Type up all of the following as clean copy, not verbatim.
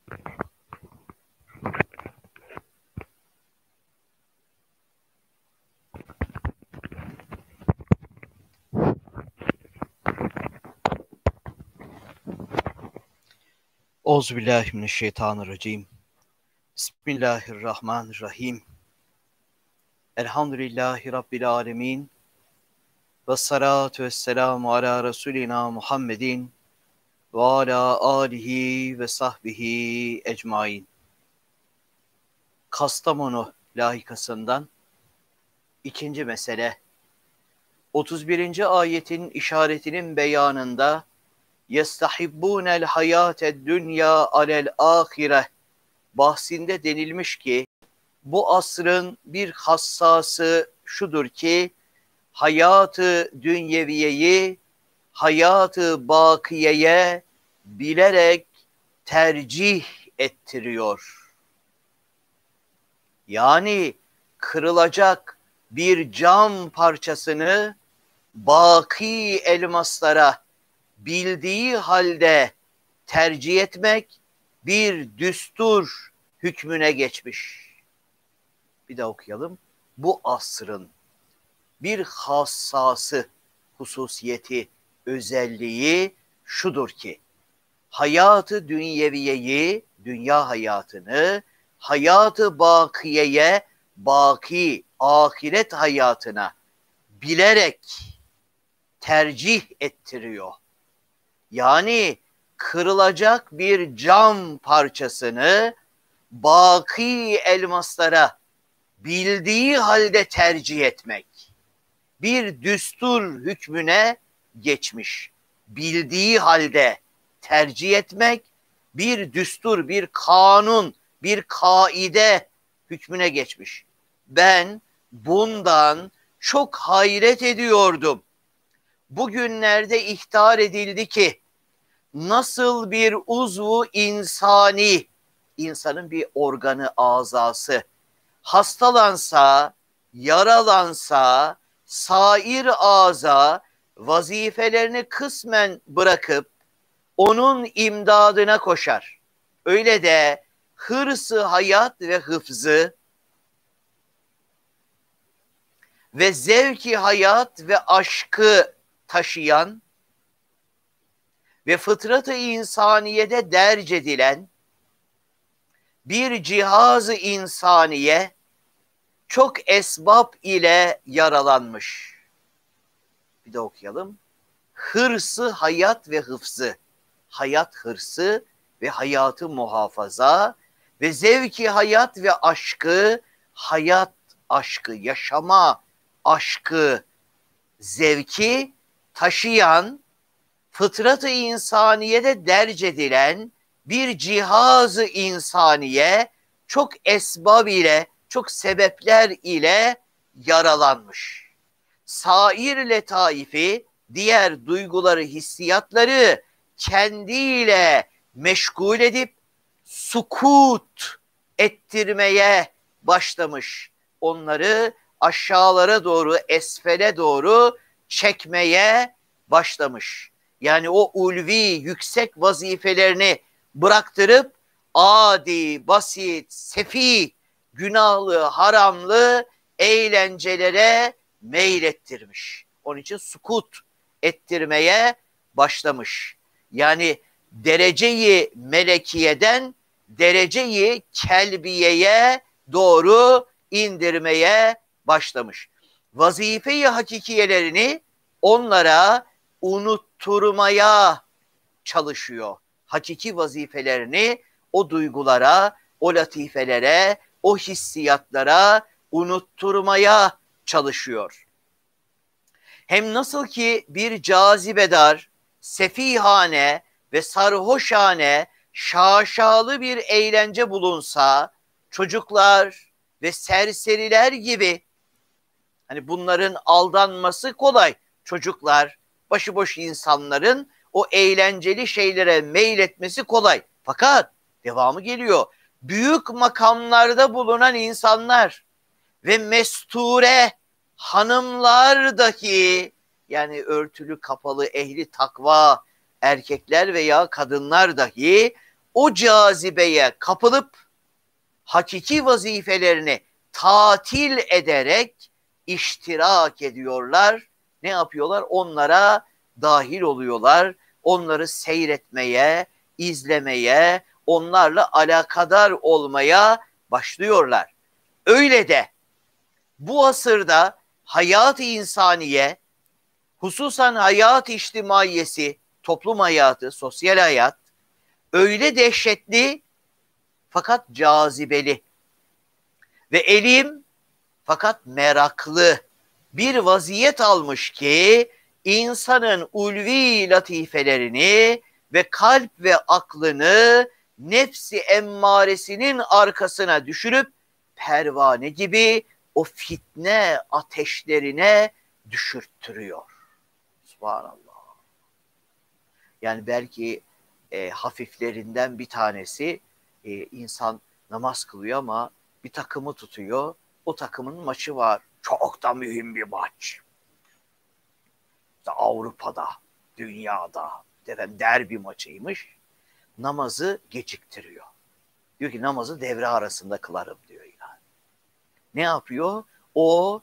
Euzubillahimineşşeytanirracim. Bismillahirrahmanirrahim. Elhamdülillahi Rabbil alemin. Vessalatu vesselamu ala Resulina Muhammedin ve ala alihi ve sahbihi ecmain. Kastamonu lahikasından ikinci mesele. 31. ayetin işaretinin beyanında yestahibbûnel hayâted dünya alel âhire bahsinde denilmiş ki bu asrın bir hassası şudur ki hayatı dünyeviyeyi hayatı bakiyeye bilerek tercih ettiriyor. Yani kırılacak bir cam parçasını baki elmaslara bildiği halde tercih etmek bir düstur hükmüne geçmiş. Bir daha okuyalım. Bu asrın bir hassası, hususiyeti, özelliği şudur ki hayatı dünyeviyeyi, dünya hayatını, hayatı bakiyeye, baki, ahiret hayatına bilerek tercih ettiriyor. Yani kırılacak bir cam parçasını baki elmaslara bildiği halde tercih etmek bir düstur hükmüne geçmiş. Bildiği halde tercih etmek bir düstur, bir kanun, bir kaide hükmüne geçmiş. Ben bundan çok hayret ediyordum. Bugünlerde ihtar edildi ki nasıl bir uzvu insani, insanın bir organı, azası hastalansa, yaralansa, sair aza vazifelerini kısmen bırakıp onun imdadına koşar. Öyle de hırsı hayat ve hıfzı ve zevki hayat ve aşkı taşıyan ve fıtratı insaniyede derc edilen bir cihaz-ı insaniye çok esbab ile yaralanmış. Bir de okuyalım. Hırsı hayat ve hıfzı. Hayat hırsı ve hayatı muhafaza ve zevki hayat ve aşkı, hayat aşkı, yaşama aşkı, zevki taşıyan, fıtrat-ı insaniyede derc edilen bir cihaz-ı insaniye çok esbab ile, çok sebepler ile yaralanmış. Sair letaifi, diğer duyguları, hissiyatları kendiyle meşgul edip sukut ettirmeye başlamış. Onları aşağılara doğru, esfele doğru çekmeye başlamış. Yani o ulvi, yüksek vazifelerini bıraktırıp adi, basit, sefih, günahlı, haramlı eğlencelere meylettirmiş. Onun için sukut ettirmeye başlamış. Yani dereceyi melekiyeden dereceyi kelbiyeye doğru indirmeye başlamış. Vazife-i hakikiyelerini onlara unutturmaya çalışıyor. Hakiki vazifelerini o duygulara, o latifelere, o hissiyatlara unutturmaya çalışıyor. Hem nasıl ki bir cazibedar, sefihane ve sarhoşane, şaşalı bir eğlence bulunsa, çocuklar ve serseriler gibi, hani bunların aldanması kolay. Çocuklar, başıboş insanların o eğlenceli şeylere meyletmesi kolay. Fakat devamı geliyor. Büyük makamlarda bulunan insanlar ve mesture hanımlar dahi, yani örtülü kapalı ehli takva erkekler veya kadınlar dahi o cazibeye kapılıp hakiki vazifelerini tatil ederek iştirak ediyorlar. Ne yapıyorlar? Onlara dahil oluyorlar. Onları seyretmeye, izlemeye, onlarla alakadar olmaya başlıyorlar. Öyle de bu asırda hayat-ı insaniye, hususan hayat-ı içtimaiyesi, toplum hayatı, sosyal hayat öyle dehşetli fakat cazibeli ve elim fakat meraklı bir vaziyet almış ki insanın ulvi latifelerini ve kalp ve aklını nefsi emmaresinin arkasına düşürüp pervane gibi o fitne ateşlerine düşürttürüyor. Subhanallah. Yani belki hafiflerinden bir tanesi insan namaz kılıyor ama bir takımı tutuyor. O takımın maçı var. Çok da mühim bir maç. İşte Avrupa'da, dünyada derbi maçıymış. Namazı geciktiriyor. Diyor ki namazı devre arasında kılarım diyor yani. Ne yapıyor? O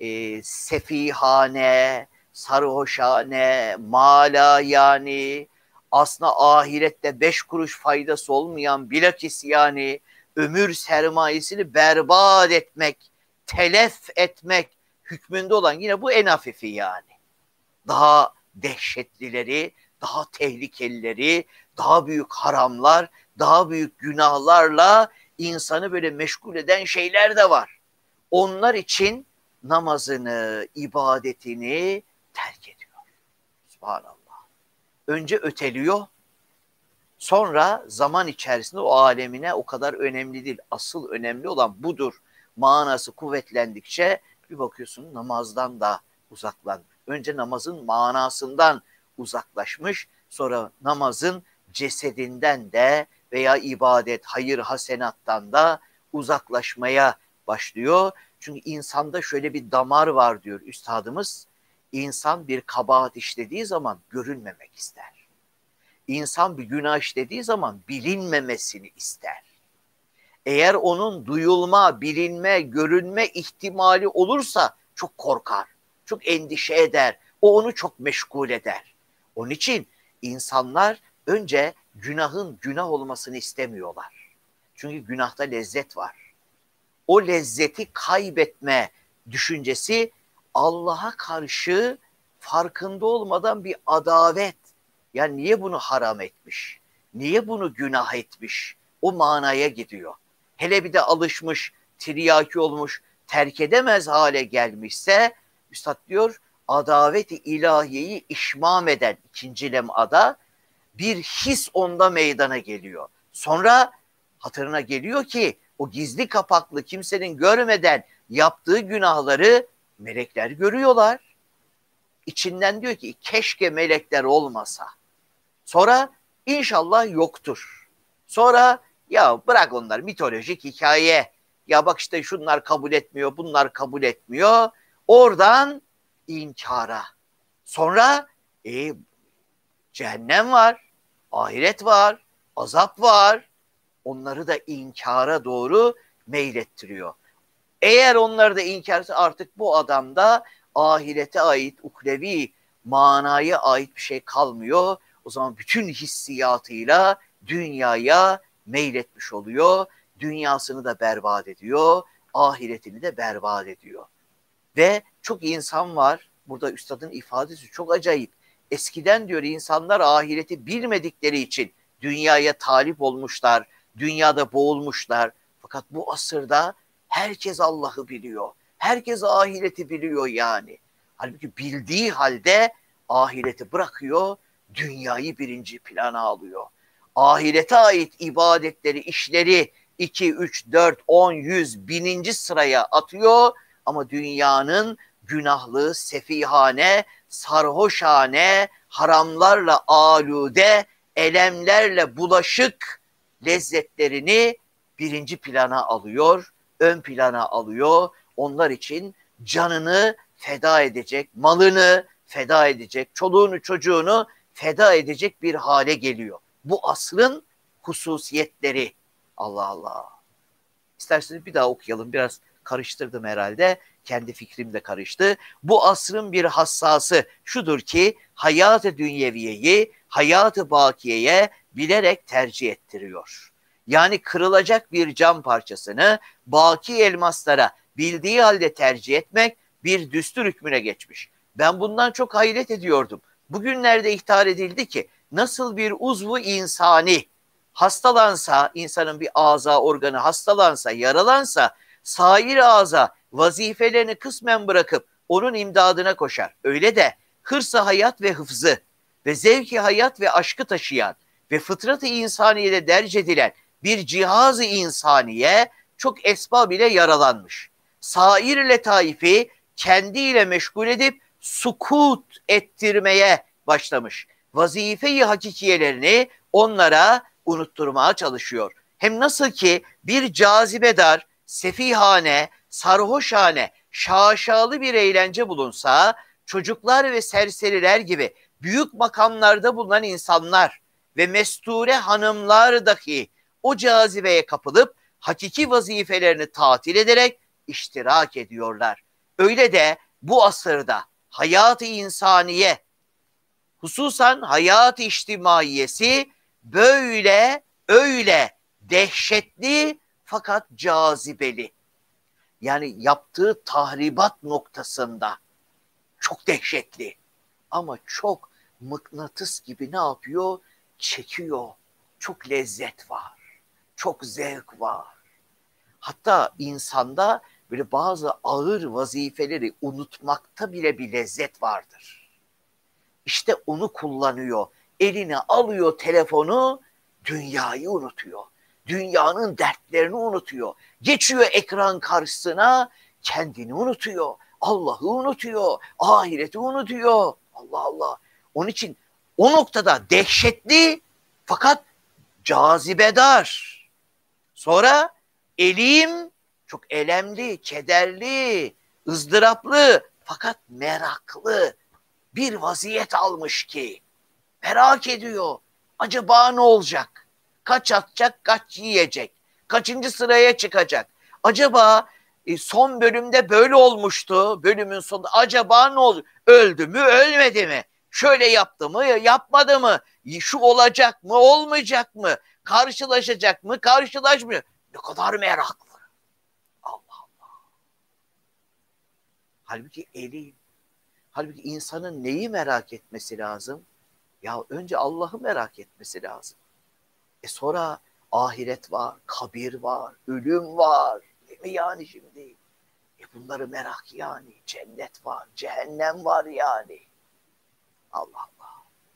sefihane, sarhoşane, mala yani aslında ahirette 5 kuruş faydası olmayan bilakis yani ömür sermayesini berbat etmek, telef etmek hükmünde olan yine bu en hafifi yani. Daha dehşetlileri, daha tehlikelileri, daha büyük haramlar, daha büyük günahlarla insanı böyle meşgul eden şeyler de var. Onlar için namazını, ibadetini terk ediyor. Subhanallah. Önce öteliyor, sonra zaman içerisinde o alemine o kadar önemli değil. Asıl önemli olan budur. Manası kuvvetlendikçe bir bakıyorsun namazdan da uzaklan. Önce namazın manasından uzaklaşmış, sonra namazın cesedinden de veya ibadet, hayır, hasenattan da uzaklaşmaya başlıyor. Çünkü insanda şöyle bir damar var diyor üstadımız. İnsan bir kabahat işlediği zaman görünmemek ister. İnsan bir günah işlediği zaman bilinmemesini ister. Eğer onun duyulma, bilinme, görünme ihtimali olursa çok korkar, çok endişe eder. O onu çok meşgul eder. Onun için insanlar önce günahın günah olmasını istemiyorlar. Çünkü günahta lezzet var. O lezzeti kaybetme düşüncesi Allah'a karşı farkında olmadan bir adavet. Yani niye bunu haram etmiş? Niye bunu günah etmiş? O manaya gidiyor. Hele bir de alışmış, tiryaki olmuş, terk edemez hale gelmişse, Üstad diyor, adaveti ilahiyeyi işmam eden ikinci lem'ada bir his onda meydana geliyor. Sonra hatırına geliyor ki o gizli kapaklı kimsenin görmeden yaptığı günahları melekler görüyorlar. İçinden diyor ki keşke melekler olmasa. Sonra inşallah yoktur. Sonra ya bırak onlar mitolojik hikaye. Ya bak işte şunlar kabul etmiyor, bunlar kabul etmiyor. Oradan inkara. Sonra cehennem var, ahiret var, azap var. Onları da inkara doğru meylettiriyor. Eğer onları da inkarsa artık bu adamda ahirete ait, uklevi manaya ait bir şey kalmıyor. O zaman bütün hissiyatıyla dünyaya meyletmiş oluyor. Dünyasını da berbat ediyor, ahiretini de berbat ediyor. Ve çok insan var, burada üstadın ifadesi çok acayip. Eskiden diyor insanlar ahireti bilmedikleri için dünyaya talip olmuşlar, dünyada boğulmuşlar. Fakat bu asırda herkes Allah'ı biliyor. Herkes ahireti biliyor yani. Halbuki bildiği halde ahireti bırakıyor, dünyayı birinci plana alıyor. Ahirete ait ibadetleri, işleri 2, 3, 4, 10, 100, bininci sıraya atıyor. Ama dünyanın günahlı, sefihane, sarhoşane, haramlarla alude, elemlerle bulaşık lezzetlerini birinci plana alıyor, ön plana alıyor. Onlar için canını feda edecek, malını feda edecek, çoluğunu çocuğunu feda edecek bir hale geliyor. Bu asrın hususiyetleri. Allah Allah. İsterseniz bir daha okuyalım. Biraz karıştırdım herhalde. Kendi fikrim de karıştı. Bu asrın bir hassası şudur ki hayat-ı dünyeviyeyi hayat-ı bakiyeye bilerek tercih ettiriyor. Yani kırılacak bir cam parçasını baki elmaslara bildiği halde tercih etmek bir düstur hükmüne geçmiş. Ben bundan çok hayret ediyordum. Bugünlerde ihtar edildi ki nasıl bir uzvu insani hastalansa, insanın bir aza organı hastalansa, yaralansa, sair aza vazifelerini kısmen bırakıp onun imdadına koşar. Öyle de hırsı hayat ve hıfzı ve zevki hayat ve aşkı taşıyan ve fıtratı insaniyede derc edilen bir cihaz-ı insaniye çok esbab ile yaralanmış. Sair letaifi kendiyle meşgul edip sukut ettirmeye başlamış. Vazife-i hakikiyelerini onlara unutturmaya çalışıyor. Hem nasıl ki bir cazibedar, sefihane, sarhoşane, şaşalı bir eğlence bulunsa, çocuklar ve serseriler gibi büyük makamlarda bulunan insanlar ve mesture hanımlar dahi o cazibeye kapılıp hakiki vazifelerini tatil ederek iştirak ediyorlar. Öyle de bu asırda hayat-ı insaniye, hususan hayat-ı içtimaiyesi böyle öyle dehşetli fakat cazibeli. Yani yaptığı tahribat noktasında çok dehşetli ama çok mıknatıs gibi ne yapıyor? Çekiyor. Çok lezzet var. Çok zevk var. Hatta insanda böyle bazı ağır vazifeleri unutmakta bile bir lezzet vardır. İşte onu kullanıyor. Eline alıyor telefonu, dünyayı unutuyor. Dünyanın dertlerini unutuyor. Geçiyor ekran karşısına, kendini unutuyor. Allah'ı unutuyor. Ahireti unutuyor. Allah Allah. Onun için o noktada dehşetli fakat cazibedar. Sonra elim çok elemli, kederli, ızdıraplı fakat meraklı bir vaziyet almış ki merak ediyor. Acaba ne olacak? Kaç atacak, kaç yiyecek? Kaçıncı sıraya çıkacak? Acaba son bölümde böyle olmuştu. Bölümün sonunda acaba ne oldu? Öldü mü, ölmedi mi? Şöyle yaptı mı, yapmadı mı? Şu olacak mı, olmayacak mı? Karşılaşacak mı, karşılaşmıyor? Ne kadar meraklı. Allah Allah. Halbuki halbuki insanın neyi merak etmesi lazım? Ya önce Allah'ı merak etmesi lazım. Sonra ahiret var, kabir var, ölüm var. Değil mi yani şimdi? Bunları merak yani. Cennet var, cehennem var yani. Allah Allah.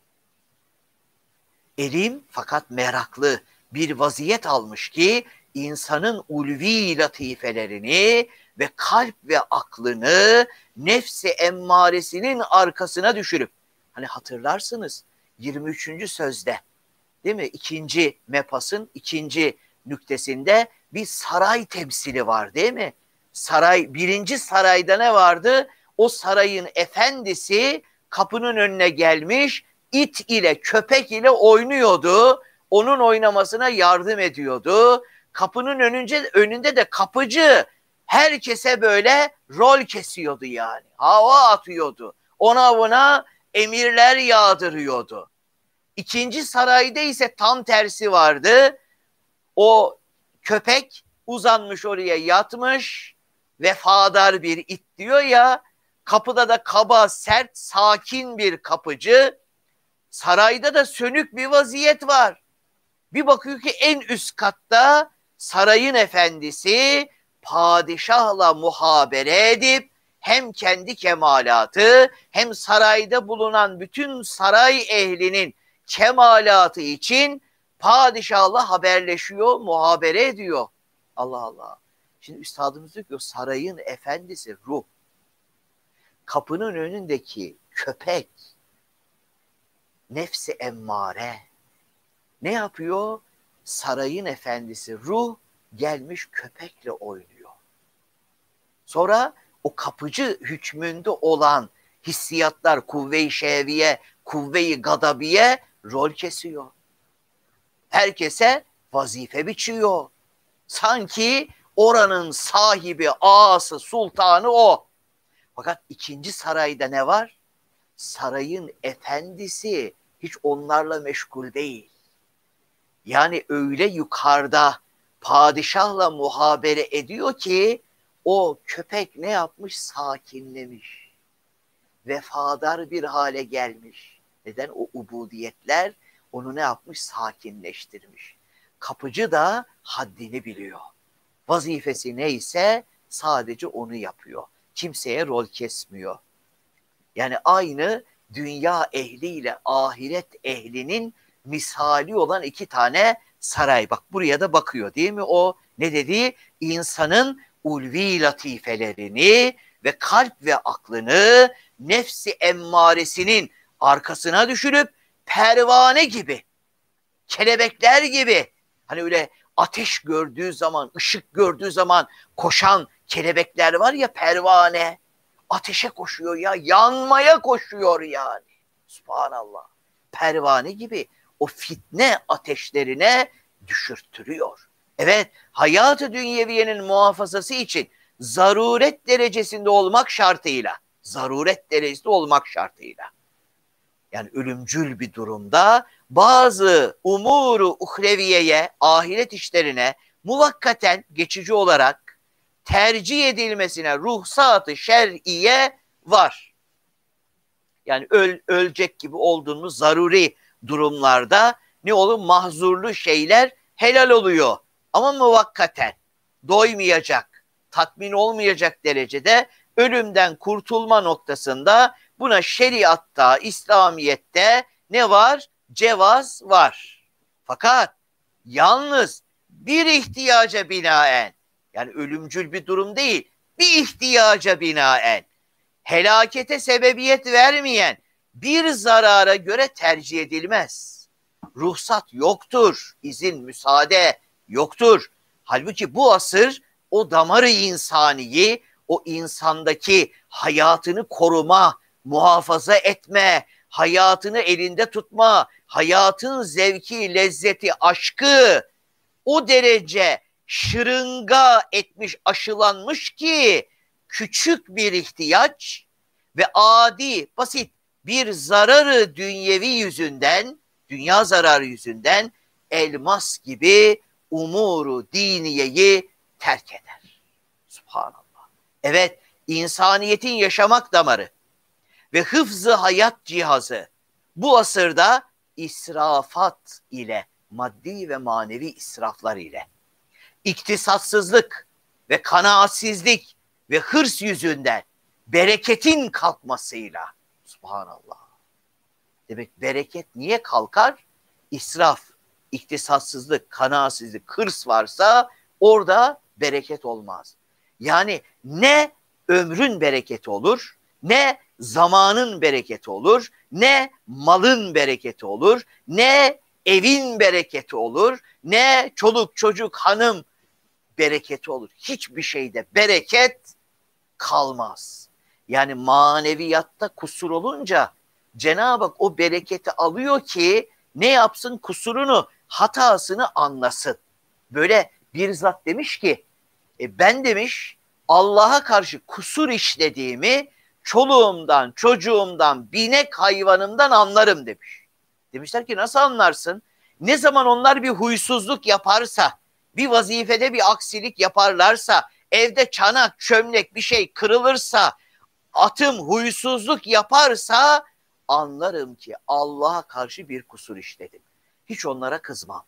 Elim fakat meraklı bir vaziyet almış ki insanın ulvi latifelerini ve kalp ve aklını nefsi emmaresinin arkasına düşürüp hani hatırlarsınız 23. sözde değil mi? İkinci mepasın ikinci nüktesinde bir saray temsili var değil mi? Saray, birinci sarayda ne vardı? O sarayın efendisi kapının önüne gelmiş, it ile köpek ile oynuyordu. Onun oynamasına yardım ediyordu. Kapının önünde de kapıcı herkese böyle rol kesiyordu yani. Hava atıyordu. Ona buna emirler yağdırıyordu. İkinci sarayda ise tam tersi vardı. O köpek uzanmış oraya yatmış. Vefadar bir it diyor ya. Kapıda da kaba, sert, sakin bir kapıcı. Sarayda da sönük bir vaziyet var. Bir bakıyor ki en üst katta sarayın efendisi padişahla muhabere edip hem kendi kemalatı hem sarayda bulunan bütün saray ehlinin kemalatı için padişahla haberleşiyor, muhabere ediyor. Allah Allah. Şimdi üstadımız diyor ki o sarayın efendisi ruh. Kapının önündeki köpek nefsi emmare. Ne yapıyor? Sarayın efendisi ruh gelmiş köpekle oynuyor. Sonra o kapıcı hükmünde olan hissiyatlar kuvve-i şehviye, kuvve-i gadabiye rol kesiyor. Herkese vazife biçiyor. Sanki oranın sahibi, ağası, sultanı o. Fakat ikinci sarayda ne var? Sarayın efendisi hiç onlarla meşgul değil. Yani öyle yukarıda padişahla muhabere ediyor ki o köpek ne yapmış? Sakinlemiş. Vefadar bir hale gelmiş. Neden? O ubudiyetler onu ne yapmış? Sakinleştirmiş. Kapıcı da haddini biliyor. Vazifesi neyse sadece onu yapıyor. Kimseye rol kesmiyor. Yani aynı dünya ehliyle ahiret ehlinin misali olan iki tane saray. Bak buraya da bakıyor değil mi? O ne dedi? İnsanın ulvi latifelerini ve kalp ve aklını nefsi emmaresinin arkasına düşürüp pervane gibi, kelebekler gibi, hani öyle ateş gördüğü zaman, ışık gördüğü zaman koşan kelebekler var ya, pervane. Ateşe koşuyor ya, yanmaya koşuyor yani. Subhanallah. Pervane gibi o fitne ateşlerine düşürttürüyor. Evet, hayat-ı dünyeviyenin muhafazası için zaruret derecesinde olmak şartıyla, zaruret derecesinde olmak şartıyla, yani ölümcül bir durumda bazı umuru uhreviyeye, ahiret işlerine muvakkaten geçici olarak tercih edilmesine ruhsat-ı şer'iye var. Yani ölecek gibi olduğumuz zaruri durumlarda ne olur? Mahzurlu şeyler helal oluyor. Ama muvakkaten doymayacak, tatmin olmayacak derecede ölümden kurtulma noktasında buna şeriatta, İslamiyet'te ne var? Cevaz var. Fakat yalnız bir ihtiyaca binaen, yani ölümcül bir durum değil, bir ihtiyaca binaen, helakete sebebiyet vermeyen bir zarara göre tercih edilmez. Ruhsat yoktur, izin, müsaade yoktur. Halbuki bu asır o damarı insaniyi, o insandaki hayatını koruma, muhafaza etme, hayatını elinde tutma, hayatın zevki, lezzeti, aşkı o derece şırınga etmiş, aşılanmış ki küçük bir ihtiyaç ve adi, basit bir zararı dünyevi yüzünden, dünya zararı yüzünden elmas gibi umuru diniyeyi terk eder. Subhanallah. Evet, insaniyetin yaşamak damarı ve hıfzı hayat cihazı bu asırda israfat ile, maddi ve manevi israflar ile, iktisatsızlık ve kanaatsizlik ve hırs yüzünden bereketin kalkmasıyla, subhanallah. Demek bereket niye kalkar? İsraf, iktisatsızlık, kanaatsizlik, hırs varsa orada bereket olmaz. Yani ne ömrün bereketi olur, ne zamanın bereketi olur, ne malın bereketi olur, ne evin bereketi olur, ne çoluk çocuk hanım bereketi olur. Hiçbir şeyde bereket kalmaz. Yani maneviyatta kusur olunca Cenab-ı Hak o bereketi alıyor ki ne yapsın? Kusurunu, hatasını anlasın. Böyle bir zat demiş ki ben demiş Allah'a karşı kusur işlediğimi çoluğumdan, çocuğumdan, binek hayvanımdan anlarım demiş. Demişler ki nasıl anlarsın? Ne zaman onlar bir huysuzluk yaparsa, bir vazifede bir aksilik yaparlarsa, evde çanak, çömlek bir şey kırılırsa, atım huysuzluk yaparsa anlarım ki Allah'a karşı bir kusur işledim. Hiç onlara kızmam.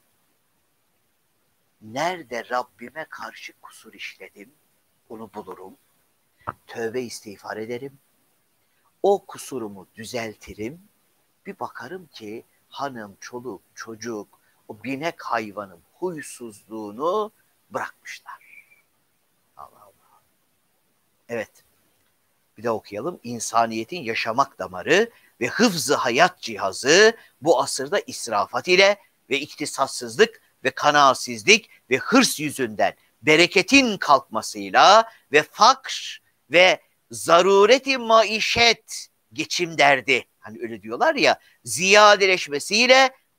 Nerede Rabbime karşı kusur işledim, onu bulurum. Tövbe istiğfar ederim. O kusurumu düzeltirim. Bir bakarım ki hanım, çoluk, çocuk, o binek hayvanın huysuzluğunu bırakmışlar. Allah Allah. Evet. Bir de okuyalım. İnsaniyetin yaşamak damarı ve hıfzı hayat cihazı bu asırda israfat ile ve iktisatsızlık ve kanaatsizlik ve hırs yüzünden bereketin kalkmasıyla ve fakr ve zarureti maişet, geçim derdi, hani öyle diyorlar ya, ziyadeleşmesiyle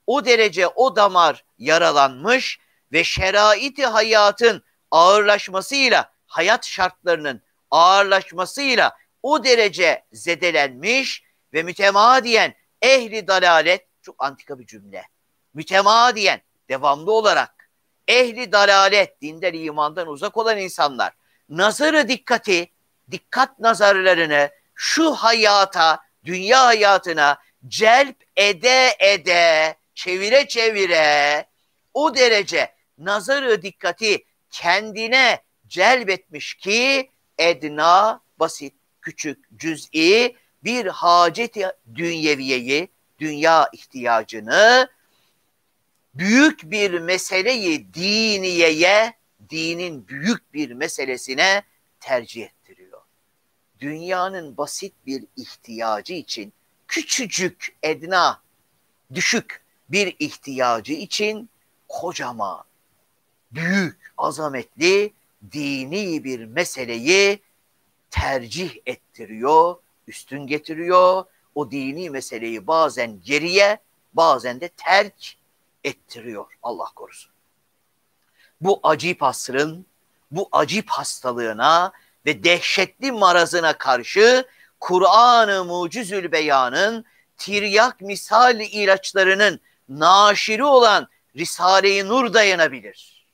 O derece o damar yaralanmış ve şerait-i hayatın ağırlaşmasıyla, hayat şartlarının ağırlaşmasıyla o derece zedelenmiş ve mütemadiyen ehli dalalet, çok antika bir cümle, mütemadiyen devamlı olarak ehli dalalet, dinden imandan uzak olan insanlar nazarı dikkati, dikkat nazarlarını şu hayata, dünya hayatına celp ede ede, çevire çevire o derece nazarı dikkati kendine celbetmiş ki edna, basit, küçük, cüz'i bir haceti dünyeviyeyi, dünya ihtiyacını büyük bir meseleyi diniyeye, dinin büyük bir meselesine tercih ettiriyor. Dünyanın basit bir ihtiyacı için, küçücük, edna, düşük bir ihtiyacı için kocaman, büyük, azametli, dini bir meseleyi tercih ettiriyor, üstün getiriyor. O dini meseleyi bazen geriye, bazen de terk ettiriyor. Allah korusun. Bu acip asrın, bu acip hastalığına ve dehşetli marazına karşı Kur'an-ı Mucizül Beyan'ın tiryak misal ilaçlarının naşiri olan Risale-i Nur dayanabilir.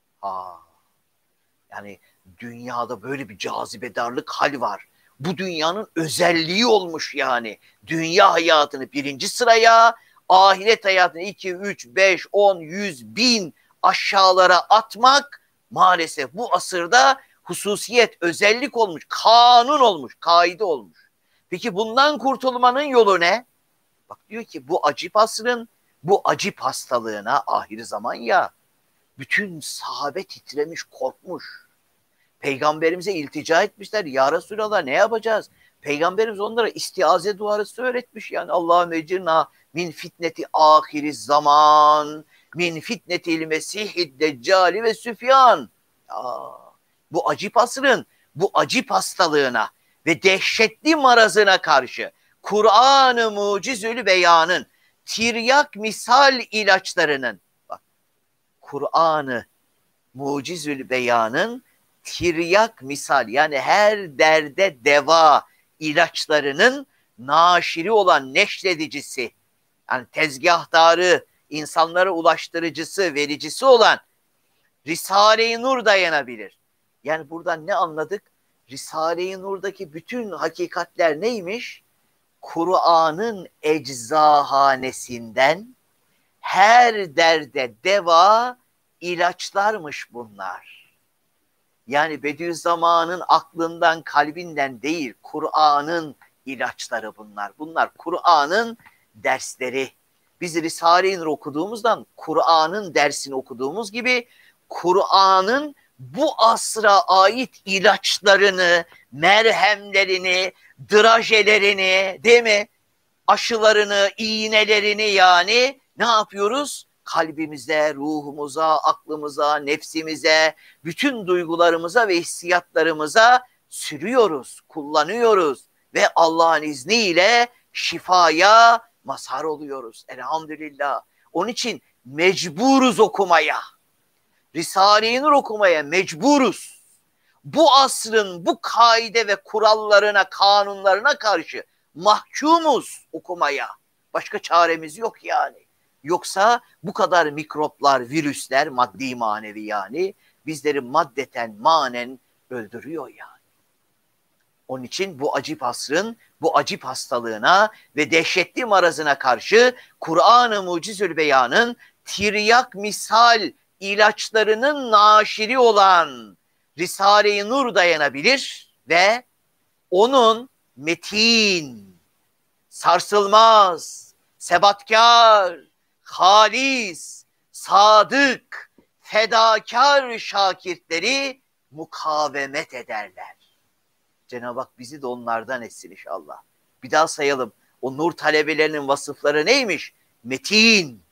Yani dünyada böyle bir cazibedarlık hal var. Bu dünyanın özelliği olmuş yani. Dünya hayatını birinci sıraya, ahiret hayatını 2, 3, 5, 10, 100, 1000 aşağılara atmak maalesef bu asırda hususiyet, özellik olmuş, kanun olmuş, kaide olmuş. Peki bundan kurtulmanın yolu ne? Bak diyor ki bu acip asrın, bu acip hastalığına ahir zaman ya, bütün sahabe titremiş, korkmuş. Peygamberimize iltica etmişler. Ya Resulallah ne yapacağız? Peygamberimiz onlara istiaze duası öğretmiş. Yani Allahümme ecirna min fitneti ahiriz zaman, min fitnetil mesihid deccali ve süfyan. Bu acip asrın, bu acip hastalığına ve dehşetli marazına karşı Kur'an-ı Mucizül Beyan'ın tiryak misal ilaçlarının, bak, Kur'an-ı Mucizül Beyan'ın tiryak misal, yani her derde deva ilaçlarının naşiri olan, neşredicisi, yani tezgahtarı, insanlara ulaştırıcısı, vericisi olan Risale-i Nur dayanabilir. Yani buradan ne anladık? Risale-i Nur'daki bütün hakikatler neymiş? Kur'an'ın eczahanesinden her derde deva ilaçlarmış bunlar. Yani Bediüzzaman'ın aklından, kalbinden değil, Kur'an'ın ilaçları bunlar. Bunlar Kur'an'ın dersleri. Biz Risale-i Nur okuduğumuzdan Kur'an'ın dersini okuduğumuz gibi Kur'an'ın bu asra ait ilaçlarını, merhemlerini, drajelerini, değil mi? Aşılarını, iğnelerini yani ne yapıyoruz? Kalbimize, ruhumuza, aklımıza, nefsimize, bütün duygularımıza ve hissiyatlarımıza sürüyoruz, kullanıyoruz ve Allah'ın izniyle şifaya mazhar oluyoruz. Elhamdülillah. Onun için mecburuz okumaya. Risale-i Nur okumaya mecburuz. Bu asrın bu kaide ve kurallarına, kanunlarına karşı mahkumuz okumaya. Başka çaremiz yok yani. Yoksa bu kadar mikroplar, virüsler, maddi manevi yani bizleri maddeten, manen öldürüyor yani. Onun için bu acip asrın, bu acip hastalığına ve dehşetli marazına karşı Kur'an-ı Mucizül Beyan'ın tiryak misal ilaçlarının naşiri olan Risale-i Nur dayanabilir ve onun metin, sarsılmaz, sebatkar, halis, sadık, fedakar şakirtleri mukavemet ederler. Cenab-ı Hak bizi de onlardan etsin inşallah. Bir daha sayalım. O nur talebelerinin vasıfları neymiş? Metin,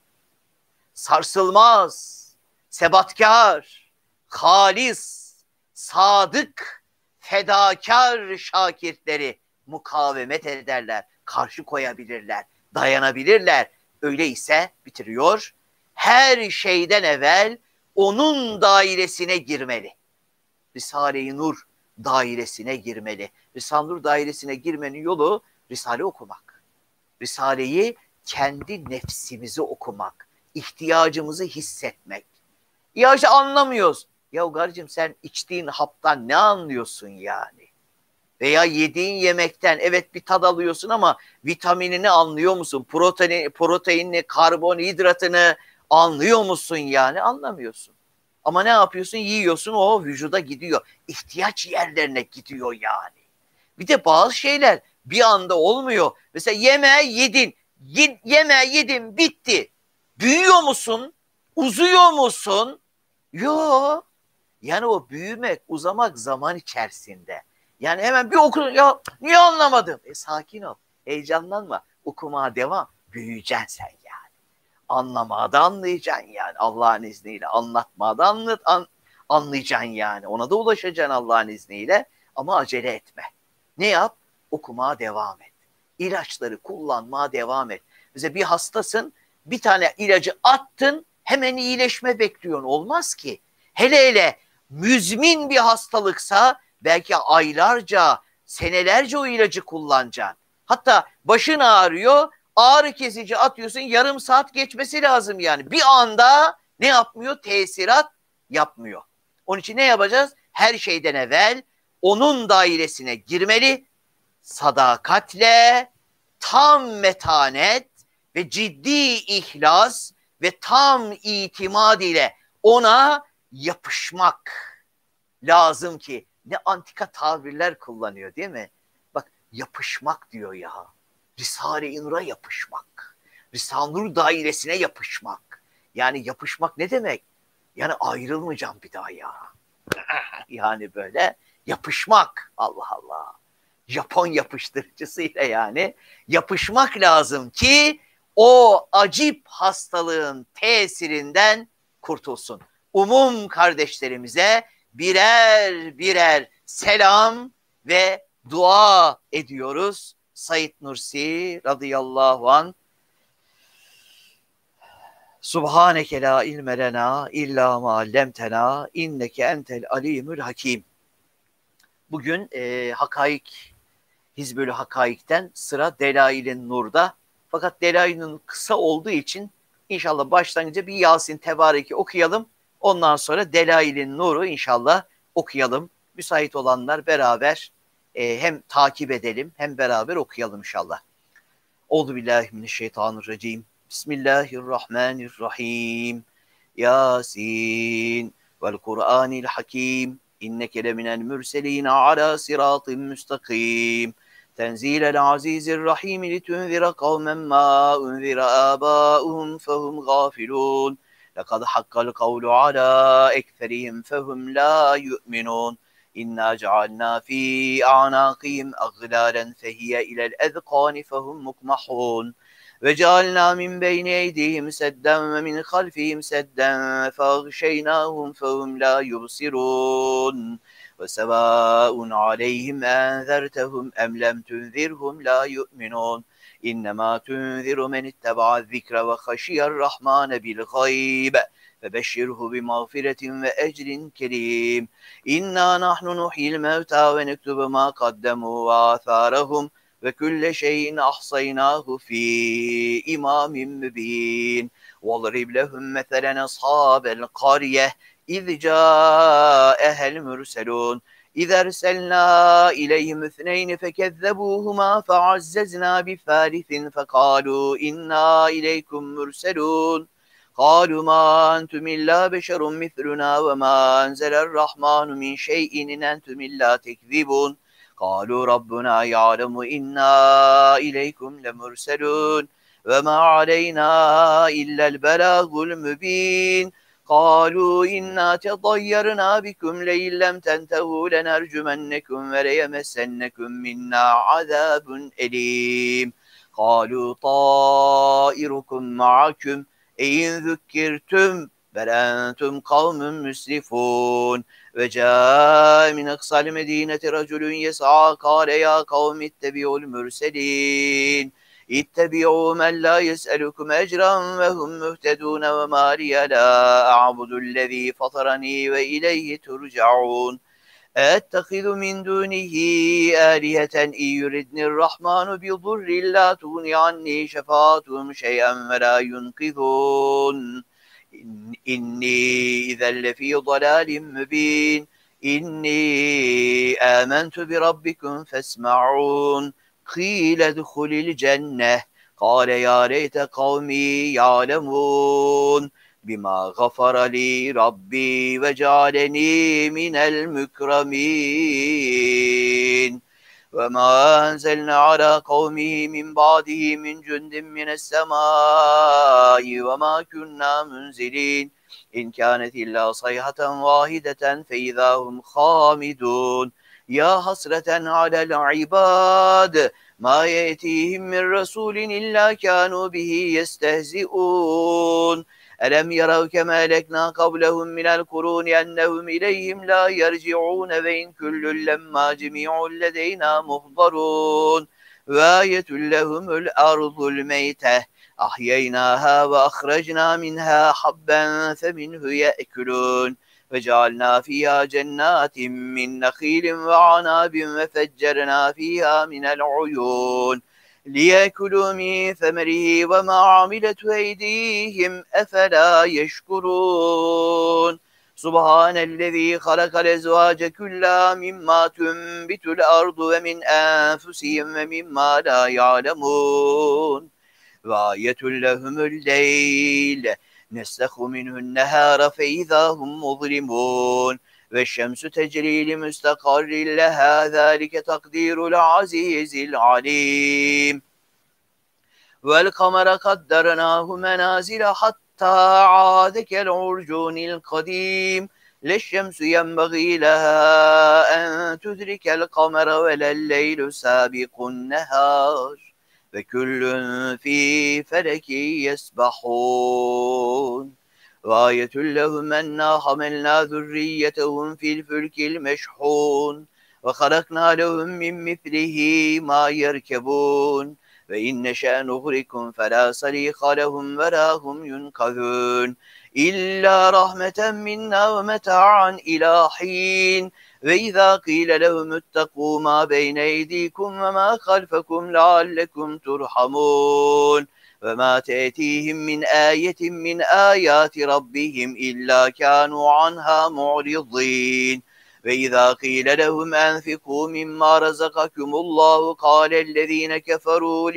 sarsılmaz, sebatkar, halis, sadık, fedakar şakirtleri mukavemet ederler, karşı koyabilirler, dayanabilirler, Öyleyse bitiriyor, her şeyden evvel onun dairesine girmeli. Risale-i Nur dairesine girmeli. Risale-i Nur dairesine girmenin yolu Risale okumak. Risale'yi kendi nefsimizi okumak. İhtiyacımızı hissetmek. Ya işte anlamıyoruz. Ya kardeşim sen içtiğin haptan ne anlıyorsun yani? Veya yediğin yemekten evet bir tad alıyorsun ama vitaminini anlıyor musun? Proteinini, karbonhidratını anlıyor musun yani? Anlamıyorsun. Ama ne yapıyorsun? Yiyorsun, o vücuda gidiyor. İhtiyaç yerlerine gidiyor yani. Bir de bazı şeyler bir anda olmuyor. Mesela yemeği yedin. Yemeği yedin bitti. Büyüyor musun? Uzuyor musun? Yok. Yani o büyümek, uzamak zaman içerisinde. Yani hemen bir okudun, ya niye anlamadım? Sakin ol, heyecanlanma, okumaya devam. Büyüyeceksin sen yani. Anlamaya da anlayacaksın yani Allah'ın izniyle. Anlatmaya da anlayacaksın yani. Ona da ulaşacaksın Allah'ın izniyle. Ama acele etme. Ne yap? Okumaya devam et. İlaçları kullanmaya devam et. Mesela bir hastasın, bir tane ilacı attın, hemen iyileşme bekliyorsun. Olmaz ki. Hele hele müzmin bir hastalıksa belki aylarca, senelerce o ilacı kullanacaksın. Hatta başın ağrıyor, ağrı kesici atıyorsun, yarım saat geçmesi lazım yani. Bir anda ne yapmıyor? Tesirat yapmıyor. Onun için ne yapacağız? Her şeyden evvel onun dairesine girmeli, sadakatle, tam metanet ve ciddi ihlas ve tam itimat ile ona yapışmak lazım ki, ne antika tabirler kullanıyor değil mi? Bak, yapışmak diyor ya. Risale-i Nur'a yapışmak. Risale-i Nur dairesine yapışmak. Yani yapışmak ne demek? Yani ayrılmayacağım bir daha ya. Yani böyle yapışmak. Allah Allah. Japon yapıştırıcısıyla yani yapışmak lazım ki o acip hastalığın tesirinden kurtulsun. Umum kardeşlerimize birer birer selam ve dua ediyoruz. Said Nursi radıyallahu anh. Subhaneke la ilme lena illa ma allemtena inneke entel alimül hakim. Bugün Hakaik, Hizbül Hakaik'ten sıra Delail-i Nur'da. Fakat Delail-i kısa olduğu için inşallah başlangıca bir Yasin Tebareki okuyalım. Ondan sonra Delail-i Nur'u inşallah okuyalım. Müsait olanlar beraber hem takip edelim hem beraber okuyalım inşallah. Euzubillahimineşşeytanirracim. Bismillahirrahmanirrahim. Yasin vel Kur'anil hakim. İnneke leminel mürseline ala sıratın müstakim. Tenzilel azizir rahim litunzira kavmen ma unzira abauhum fehum gafilun. Lekad hakkal kavlu ala ekferihim fehum la yu'minun. İnna cealna fi a'naqihim aglalen fehiye ilel ezqani fehum mukmahun. Ve cealna min beyni eydihim sedden ve min halfihim sedden feğşeynâhum fehum la yubsirun. Ve sevâun aleyhim enzertehum em lem tunzirhum la yu'minun. İnnemâ tunziru men itteba'a zikre ve haşiyar rahmane bil gayb. Febeşşirhu bimağfiretin ve ecrin kerim. İnna nahnu nuhyil mevta ve nektubu ma kaddemu ve atharahum ve külle şeyin ahsaynahu fi imamin mübin. Vazrib lehum meselen ashabel kariye iz ca'ehel mürselun. İz erselna ileyhim ithneyni fekezzebuhuma feazzezna bifâlisin fekâlu inna ileykum mürselun. قالوا ما أنتم إلا بشر مثلنا وما أنزل الرحمن من شيء إن أنتم إلا تكذبون قالوا ربنا يعلم إنا إليكم لمرسلون وما علينا إلا البلاغ المبين قالوا إنا تطيرنا بكم لئن لم تنتهوا لنرجمنكم وليمسنكم منا عذاب أليم قالوا طائركم معكم İn zükkirtüm bel entum kavmün müsrifun ve câ min aksal medineti raculun yes'a kâle ya kavmi ittebi'ul mürselin اتبعوا من لا يسألكم أجرا وهم مهتدون وما لي لا أعبد الذي فطرني وإليه ترجعون أتخذ من دونه آلهة إن يردني الرحمن بضر لا تغني عني شفاعتهم شيئا ولا ينقذون إني إذا لفي ضلال مبين إني آمنت بربكم فاسمعون قيل ادخل الجنة قال يا ليت قومي يعلمون بما غفر لي ربي وجعلني من المكرمين وما أنزلنا على قومه من بعده من جند من السماء وما كنا منزلين إن كانت إلا صيحة واحدة فإذا هم خامدون يا حسرة على العباد ما يأتيهم من رسول إلا كانوا به يستهزئون ألم يروا كما أهلكنا قبلهم من القرون أنهم إليهم لا يرجعون وإن كل لما جميع لدينا محضرون وآية لهم الأرض الميتة أحييناها وأخرجنا منها حبا فمنه يأكلون وجعلنا فيها جنات من نخيل وعناب وفجرنا فيها من العيون ليأكلوا من ثمره وما عملته أيديهم أفلا يشكرون سبحان الذي خلق الأزواج كلها مما تنبت الأرض ومن أنفسهم ومما لا يعلمون وآية لهم الليل نسلخ منه النهار فإذا هم مظلمون والشمس تجري لمستقر لها ذلك تقدير العزيز العليم والقمر قدرناه منازل حتى عاد كالعرجون القديم لا الشمس ينبغي لها أن تدرك القمر ولا الليل سابق النهار وكل في فلك يسبحون وآية لهم أنا حملنا ذريتهم في الفلك المشحون وخلقنا لهم من مثله ما يركبون وإن نشأ نغرقهم فلا صريخ لهم ولا هم ينقذون إلا رحمة منا ومتاعا إلى حين وإذا قيل لهم اتقوا ما بين أيديكم وما خلفكم لعلكم ترحمون وما تأتيهم من آية من آيات ربهم إلا كانوا عنها معرضين وإذا قيل لهم أنفقوا مما رزقكم الله قال الذين كفروا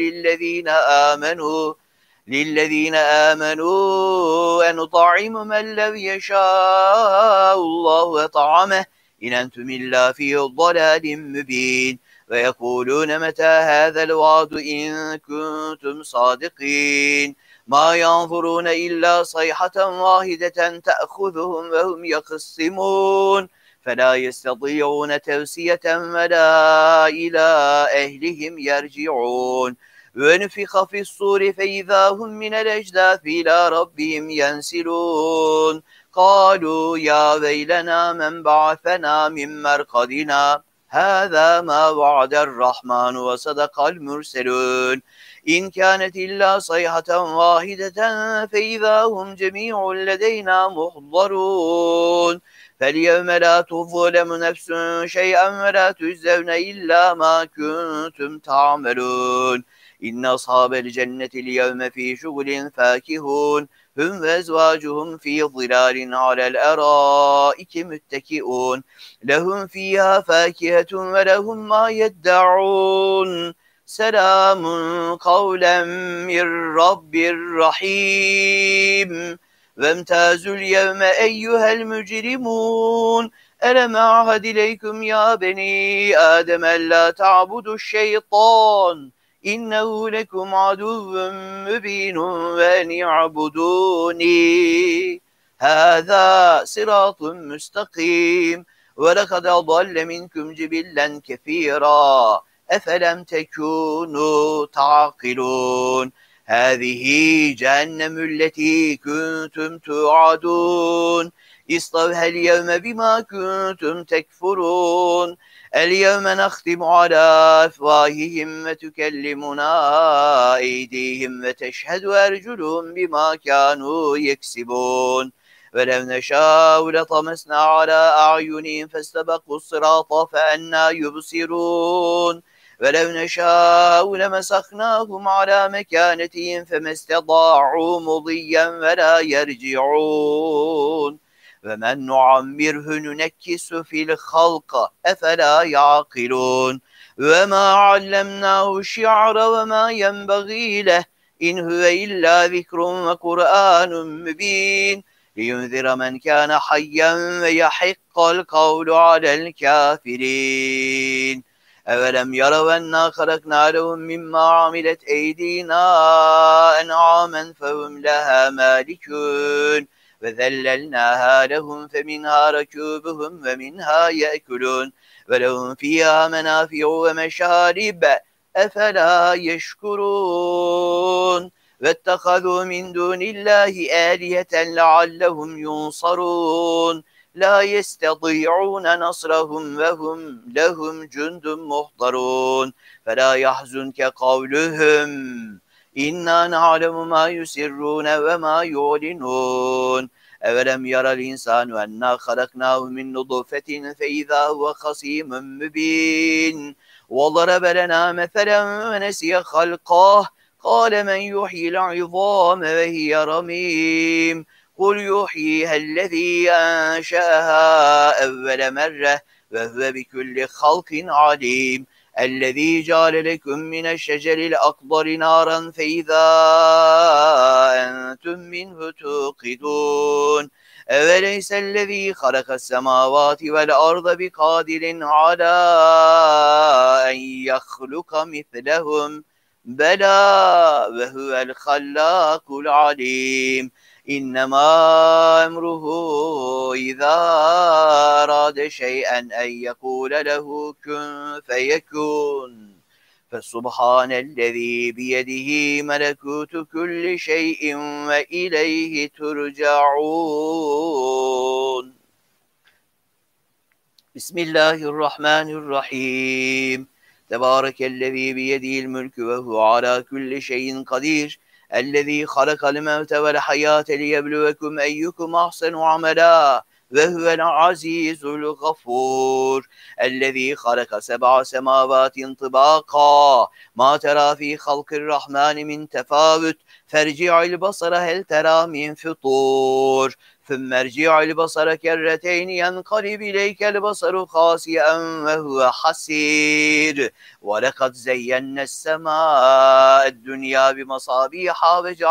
للذين آمنوا أنطعم من لو يشاء الله وطعمه إن أنتم إلا في ضلال مبين ويقولون متى هذا الوعد إن كنتم صادقين ما ينظرون إلا صيحة واحدة تأخذهم وهم يخصمون فلا يستطيعون توسية ولا إلى أهلهم يرجعون ونفخ في الصور فإذا هم من الأجداث إلى ربهم ينسلون قالوا يا ويلنا من بعثنا من مرقدنا هذا ما وعد الرحمن وصدق المرسلون إن كانت إلا صيحة واحدة فإذا هم جميع لدينا محضرون فاليوم لا تظلم نفس شيئا ولا تجزون إلا ما كنتم تعملون إن أصحاب الجنة اليوم في شغل فاكهون هم وأزواجهم في ظلال على الأرائك متكئون لهم فيها فاكهة ولهم ما يدعون سلام قولا من رب رحيم وامتازوا اليوم أيها المجرمون ألم أعهد إليكم يا بني آدم ألا تعبدوا الشيطان إنه لكم عدو مبين وأن اعبدوني هذا صراط مستقيم ولقد أضل منكم جبلا كثيرا أفلم تكونوا تعقلون هذه جهنم التي كنتم توعدون اصطلها اليوم بما كنتم تكفرون اليوم نختم على أفواههم وتكلمنا أيديهم وتشهد أرجلهم بما كانوا يكسبون ولو نشاء لطمسنا على أعينهم فاستبقوا الصراط فأنى يبصرون ولو نشاء لمسخناهم على مكانتهم فما استطاعوا مضيا ولا يرجعون ومن نعمره ننكس في الخلق أفلا يعقلون وما علمناه الشعر وما ينبغي له إن هو إلا ذكر وقرآن مبين لينذر من كان حيا ويحق القول على الكافرين أولم يروا أنا خلقنا لهم مما عملت أيدينا أنعاما فهم لها مالكون وذللناها لهم فمنها ركوبهم ومنها يأكلون ولهم فيها منافع ومشارب أفلا يشكرون واتخذوا من دون الله آلهة لعلهم ينصرون لا يستطيعون نصرهم وهم لهم جند محضرون فلا يحزنك قولهم إنا نعلم ما يسرون وما يعلنون أولم يرى الإنسان أنا خلقناه من نطفة فإذا هو خصيم مبين وضرب لنا مثلا ونسي خلقه قال من يحيي العظام وهي رميم قل يحييها الذي أنشأها أول مرة وهو بكل خلق عليم الذي جعل لكم من الشجر الأخضر نارا فإذا أنتم منه توقدون أوليس الذي خلق السماوات والأرض بقادر على أن يخلق مثلهم بلى وهو الخلاق العليم إنما أمره إذا أراد شيئا أن يقول له كن فيكون فسبحان الذي بيده ملكوت كل شيء وإليه ترجعون بسم الله الرحمن الرحيم تبارك الذي بيده الملك وهو على كل شيء قدير الذي خلق الموت والحياة ليبلوكم أيكم أحسن عملا وهو العزيز الغفور الذي خلق 7 سماوات طباقا ما ترى في خلق الرحمن من تفاوت فارجع البصر هل ترى من فطور ثم ارجع البصر كرتين ينقلب إليك البصر خاسئا وهو حسير ولقد زينا السماء الدنيا بمصابيح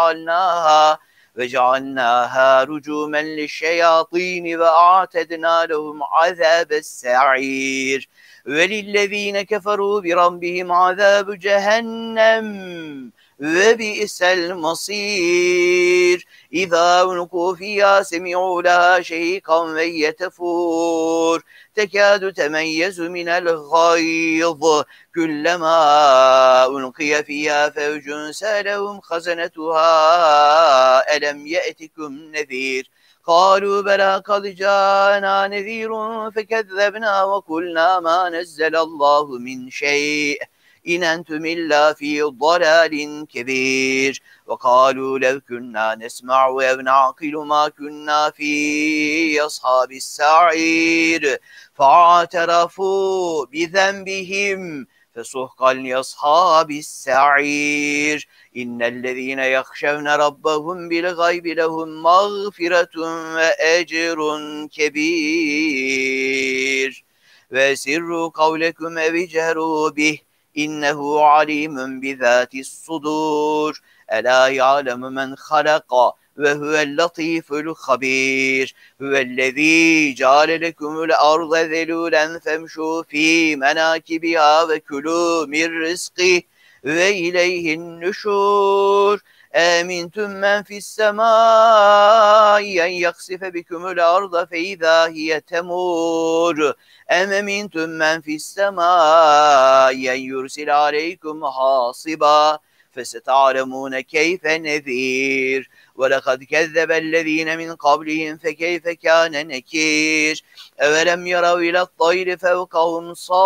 وجعلناها رجوما للشياطين وأعتدنا لهم عذاب السعير وللذين كفروا بربهم عذاب جهنم وبئس المصير إذا ألقوا فيها سمعوا لها شهيقا وهي تفور تكاد تميز من الغيظ كلما ألقي فيها فوج سألهم خزنتها ألم يأتكم نذير قالوا بلى قد جاءنا نذير فكذبنا وقلنا ما نزل الله من شيء إن أنتم إلا في ضلال كبير وقالوا لو كنا نسمع أو نعقل ما كنا في أصحاب السعير فاعترفوا بذنبهم فسحقا لأصحاب السعير إن الذين يخشون ربهم بالغيب لهم مغفرة وأجر كبير وسروا قولكم أو اجهروا به إنه عليم بذات الصدور ألا يعلم من خلق وهو اللطيف الخبير هو الذي جعل لكم الأرض ذلولا فامشوا في مناكبها وكلوا من رزقه وإليه النشور آمنتم من في السماء أن يخسف بكم الأرض فإذا هي تمور أم أمنتم من في السماء أن يرسل عليكم حاصبا فستعلمون كيف نذير ولقد كذب الذين من قبلهم فكيف كان نكير أولم يروا إلى الطير فوقهم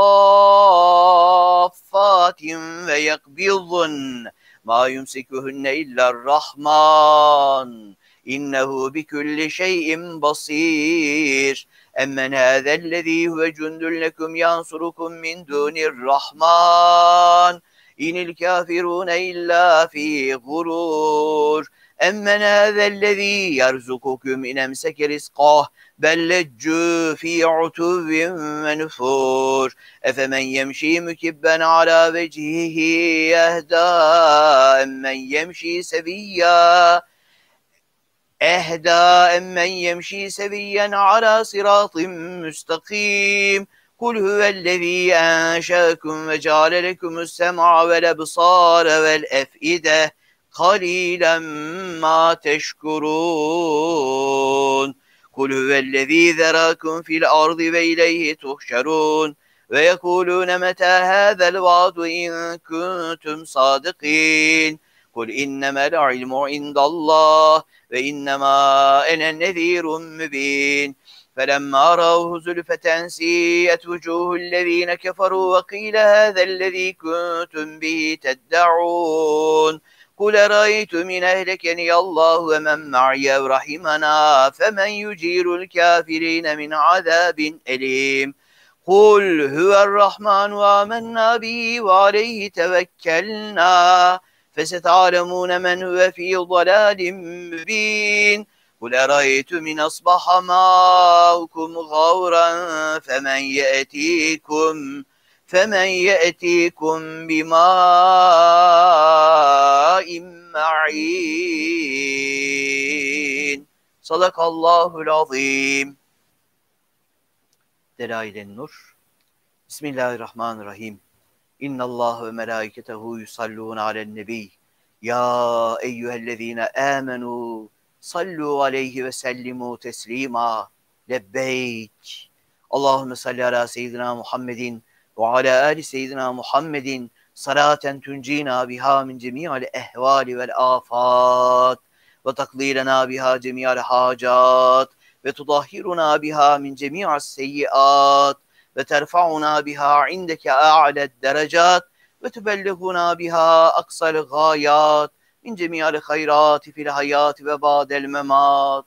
صافات ويقبضن ما يمسكهن إلا الرحمن إنه بكل شيء بصير أمن هذا الذي هو جند لكم ينصركم من دون الرحمن إن الكافرون إلا في غرور أمن هذا الذي يرزقكم إن أمسك رزقه بل لجوا في عتو ونفور أفمن يمشي مكبا على وجهه يهدى أمن يمشي سويا أمن يمشي سويا على صراط مستقيم قل هو الذي أنشأكم وجعل لكم السمع والأبصار والأفئدة قليلا ما تشكرون قل هو الذي ذراكم في الأرض وإليه تحشرون ويقولون متى هذا الوعد إن كنتم صادقين قل إنما العلم عند الله وإنما أنا نذير مبين فلما رأوه زلفة سيئت وجوه الذين كفروا وقيل هذا الذي كنتم به تدعون قل رأيتم إن أهلكني الله ومن معي ورحمنا فمن يجير الكافرين من عذاب أليم قل هو الرحمن وآمنا به وعليه توكلنا فستعلمون من هو في ضلال مبين قل أرأيتم إن أصبح ماؤكم غورا فمن يأتيكم بماء معين صدق الله العظيم. Delail-i Nur. Bismillahirrahmanirrahim. İnnallâhe ve melâiketehu yusallûne alen nebi. Ya eyyühellezîne âmenû sallu aleyhi ve sellimu teslima. Lebbeyk. Allahümme salli ala seyyidina Muhammedin ve ala ali seyyidina Muhammedin salaten tuncina biha min cemi'al ehvali vel afat ve taklilena biha cemi'al hacat ve tudahhiruna biha min cemi'as seyyiat ve terfa'una biha indeke a'led derecat ve tübellighuna biha aksal gayat min cemi'al hayrati fil hayati ve ba'del memat.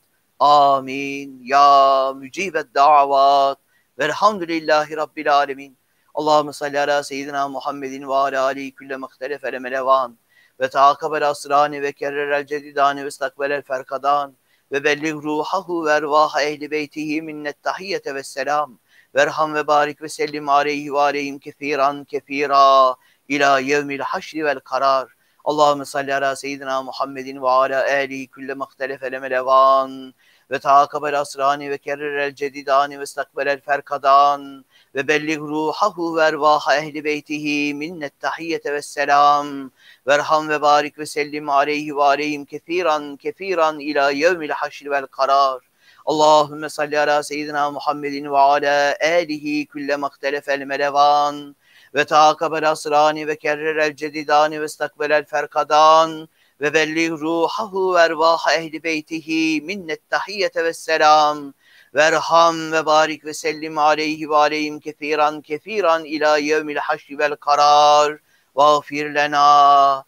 Amin. Ya mücibed da'avat. Velhamdülillahi Rabbil alemin. Allahümme salli ala seyyidina Muhammedin ve ala alihi külle muhtelefele melevan ve taakabel asrani ve kerrerel cedidani ve istakbelel ferkadan ve bellig ruhahu ve ervaha ehli beytihi minnet tahiyyete ve selam verham ve barik ve sellim aleyhi ve aleyhim kefiran kefira ila yevmil haşri vel karar. Allahümme salli ala seyyidina Muhammedin ve ala alihi külle muhtelefele melevan ve taakabel asrani ve kerrerel cedidani ve istakbelel ferkadan ve bellig ruhahu ve ervaha ehli beytihi minnet tahiyyete ve selam verham ve barik ve sellim aleyhi ve aleyhim kefiran kefiran ila yevmil haşri vel karar. Allahümme salli ala seyyidina Muhammedin ve ala alihi külle muhtelefel melevan ve taakabel asrani ve kerrerel cedidani ve istakbelel ferkadan ve bellig ruhahu ve ervaha ehli beytihi minnet tahiyyete ve selam verham ve barik ve sellim aleyhi ve aleyhim kefiran kefiran ila yevmil haşri vel karar. Vağfir lena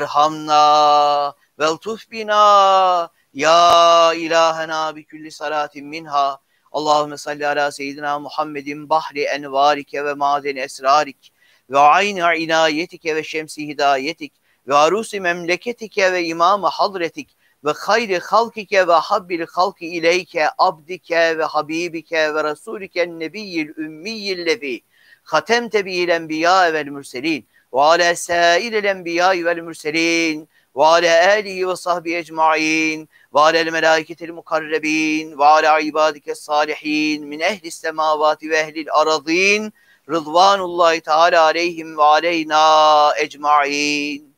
verhamna veltuf bina ya ilahena bi külli salatin minha. Allahümme salli ala seyyidina Muhammedin bahri envarike ve maden esrarik ve ayni inayetike ve şemsi hidayetik ve arusi memleketike ve imam-ı hadretik ve hayri halkike ve habbil halki ileyke abdike ve habibike ve rasulike nebiyyil ümmiyillezi hatemte bihil enbiya vel mürselin ve ala sairil enbiya vel mürselin ve ala alihi ve sahbihi ecmaîn ve alel melâiketil mukarrebin ve ala ibadike salihin min ehlis semavati ve ehlil aradîn rıdvanullahi teâlâ aleyhim ve aleyna ecmaîn.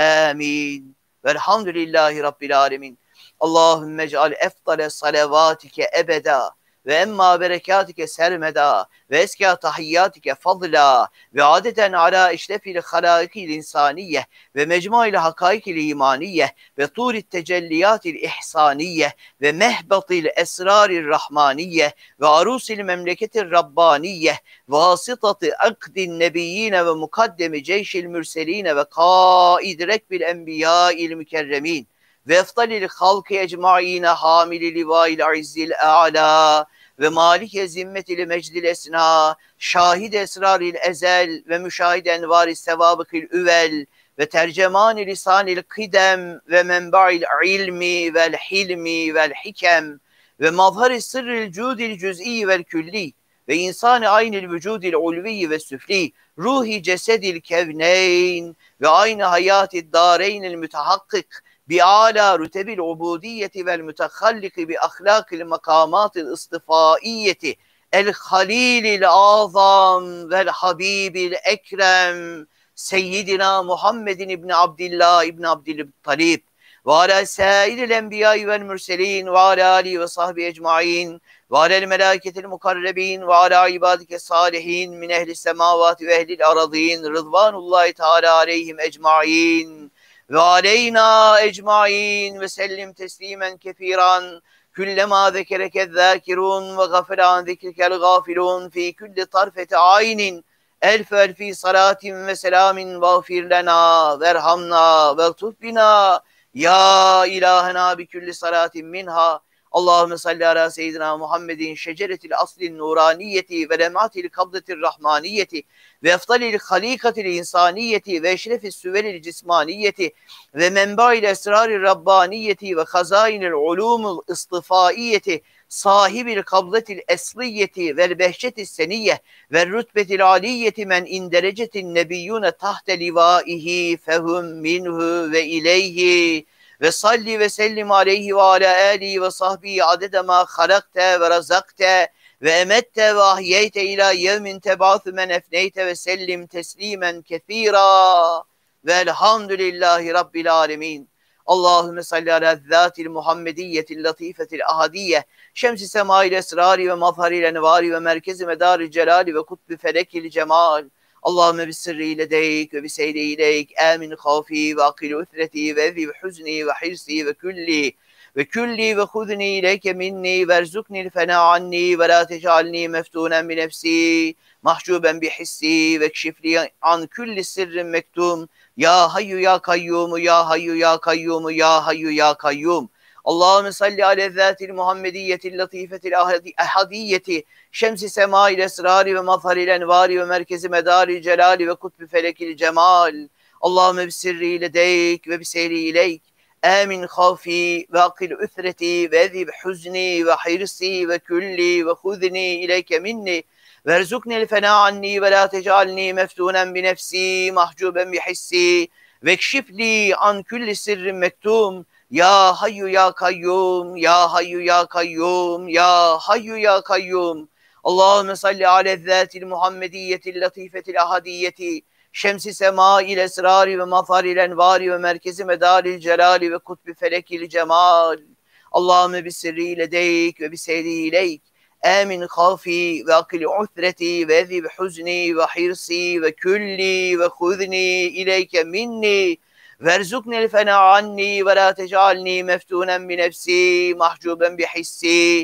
Amin. Velhamdülillahi Rabbil alemin. Allahümme ec'al efdale salavatike ebeda ve emma berekatike sermeda ve eska tahiyyatike fadla ve adeten ala işrefil halaikil insaniye ve mecmuil hakaikil imaniye ve turit tecelliyatil ihsaniye ve mehbatil esrarir rahmaniye ve arusil memleketir rabbaniye vasıtatı akdin nebiyyine ve mukaddemi ceyşil mürseline ve kaid rekbil enbiyâil mükerremin ve eftalil halkı ecmaine hamili livail izzil a'la ve malike zimmetil mecdil esna şahid esraril ezel ve müşahid envari sevabıkil üvel ve tercemani lisanil kıdem ve menba'il ilmi vel hilmi vel hikem ve mazhari sırril cudil cüz'i vel külli ve insani aynil vücudil ulvi ve süfli ruhi cesedil kevneyn ve aynı hayatid dareynil mütehakkik bi ala rutebil ubudiyeti vel mütekalliki bi ahlakil makamatil istifaiyeti el halilil azam vel habibil ekrem Seyyidina Muhammedin İbni Abdillah İbni Abdülmuttalib ve ala sairil enbiyayı vel mürselin ve ala alihi ve sahbihi ecmain ve alel melâketil mukarrebin ve ala ibadike salihin min ehli semavati ve ehlil aradîn rıdvanullahi teâlâ aleyhim ecmain ve aleyna ecmain ve sellim teslimen kefiran küllema zekereke zâkirun ve gafelan zikrikel gafilun fi külli tarfeti aynin elf elfi salatin ve selamin vağfir lena verhamna veltuf bina ya ilahena bi külli salatin minha Allahümme salli ala seyyidina Muhammedin şeceretil aslin nuraniyeti ve lematil kabdetil rahmaniyeti ve eftalil halikatil insaniyeti ve eşrefis süveril cismaniyeti ve menba'il esraril rabbaniyeti ve hazainil ulumul istifaiyeti sahibil kabdetil esliyeti vel behçetis seniyye ve rütbetil aliyeti men inderecetin nebiyyune tahte livaihi fehum minhu ve ileyhi ve salli ve sellim aleyhi ve ala alihi ve sahbihi adede ma halakte ve razakte ve emette ve ahyeyte ila yevmin tebâthü men efneyte ve sellim teslimen kethîrâ velhamdülillahi rabbil alemin. Allahümme salli ala zâtil Muhammediyyetil latifetil ahadiyye şemsi semail esrari ve mazharil envari ve merkezi medari celali ve kutbi felekil cemal. Allahümme bi sirri ledeyk ve bi seyri ileyk amin khafi ve akil üthreti ve evi ve huzni ve hirsi ve külli ve khudni ileyke minni ve erzuknil fena anni ve la tecalni meftunen bi nefsi mahcuben bi hissi ve kşifli an külli sirrin mektum ya hayyu ya kayyumu ya hayyu ya kayyumu ya hayyu ya kayyum. Allahümme salli ala zâtil Muhammediyyetil latifetil ahadiyyeti şemsi semail esrari ve mazharil envari ve merkezi medari celali ve kutbi felekil cemal. Allahümme bi sirri ledeyk ve bi seyri ileyk amin khafi ve akil üthreti ve ezib huzni ve hirsi ve külli ve khudni ileyke minni ve erzuknil fena anni ve la tecalni meftunen bi nefsi mahcuben bi hissi ve kşifli an külli sirrin mektum ya hayyu ya kayyum ya hayyu ya kayyum ya hayyu ya kayyum. Allahümme salli ala zâtil Muhammediyyetil latifetil ahadiyyeti şemsi semail esrari ve mazharil envari ve merkezi medalil celali ve kutbi felekil cemal. Allahümme bi sirri ledeyk ve bi seyri ileyk amin khafi ve akil üthreti ve ezib huzni ve hirsi ve külli ve khudni ileyke minni verzuknil fena anni ve la tecalni meftunen bi nefsi mahcuben bi hissi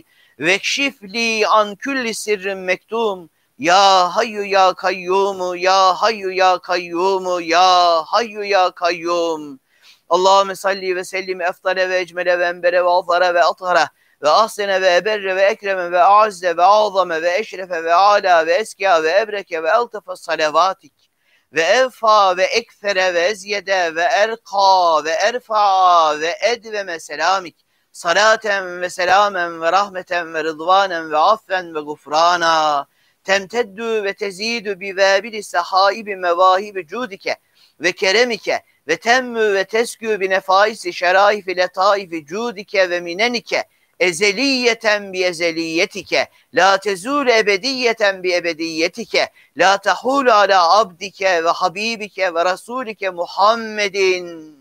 vekşifli an külli sirrin mektum ya hayyu ya kayyumu ya hayyu ya kayyumu ya hayyu ya kayyum. Allahümme salli ve sellim eftale ve ecmele ve enbere ve azhara ve athara ve ahsene ve eberre ve ekreme ve azze ve azame ve eşrefe ve ala ve eskiya ve ebreke ve eltefe salavatik ve evfa ve ekfere ve ezyede ve erka ve erfa ve edveme selamik salaten ve selamen ve rahmeten ve rıdvanen ve affen ve gufrana temteddü ve tezidü bi vâbili sahaibi mevahibi cudike ve keremike ve temmü ve teskü bi nefaisi şeraifi letaifi cudike ve minenike ezeliyeten bi ezeliyetike la tezul ebediyeten bi ebediyetike la tahul ala abdike ve habibike ve rasulike Muhammedin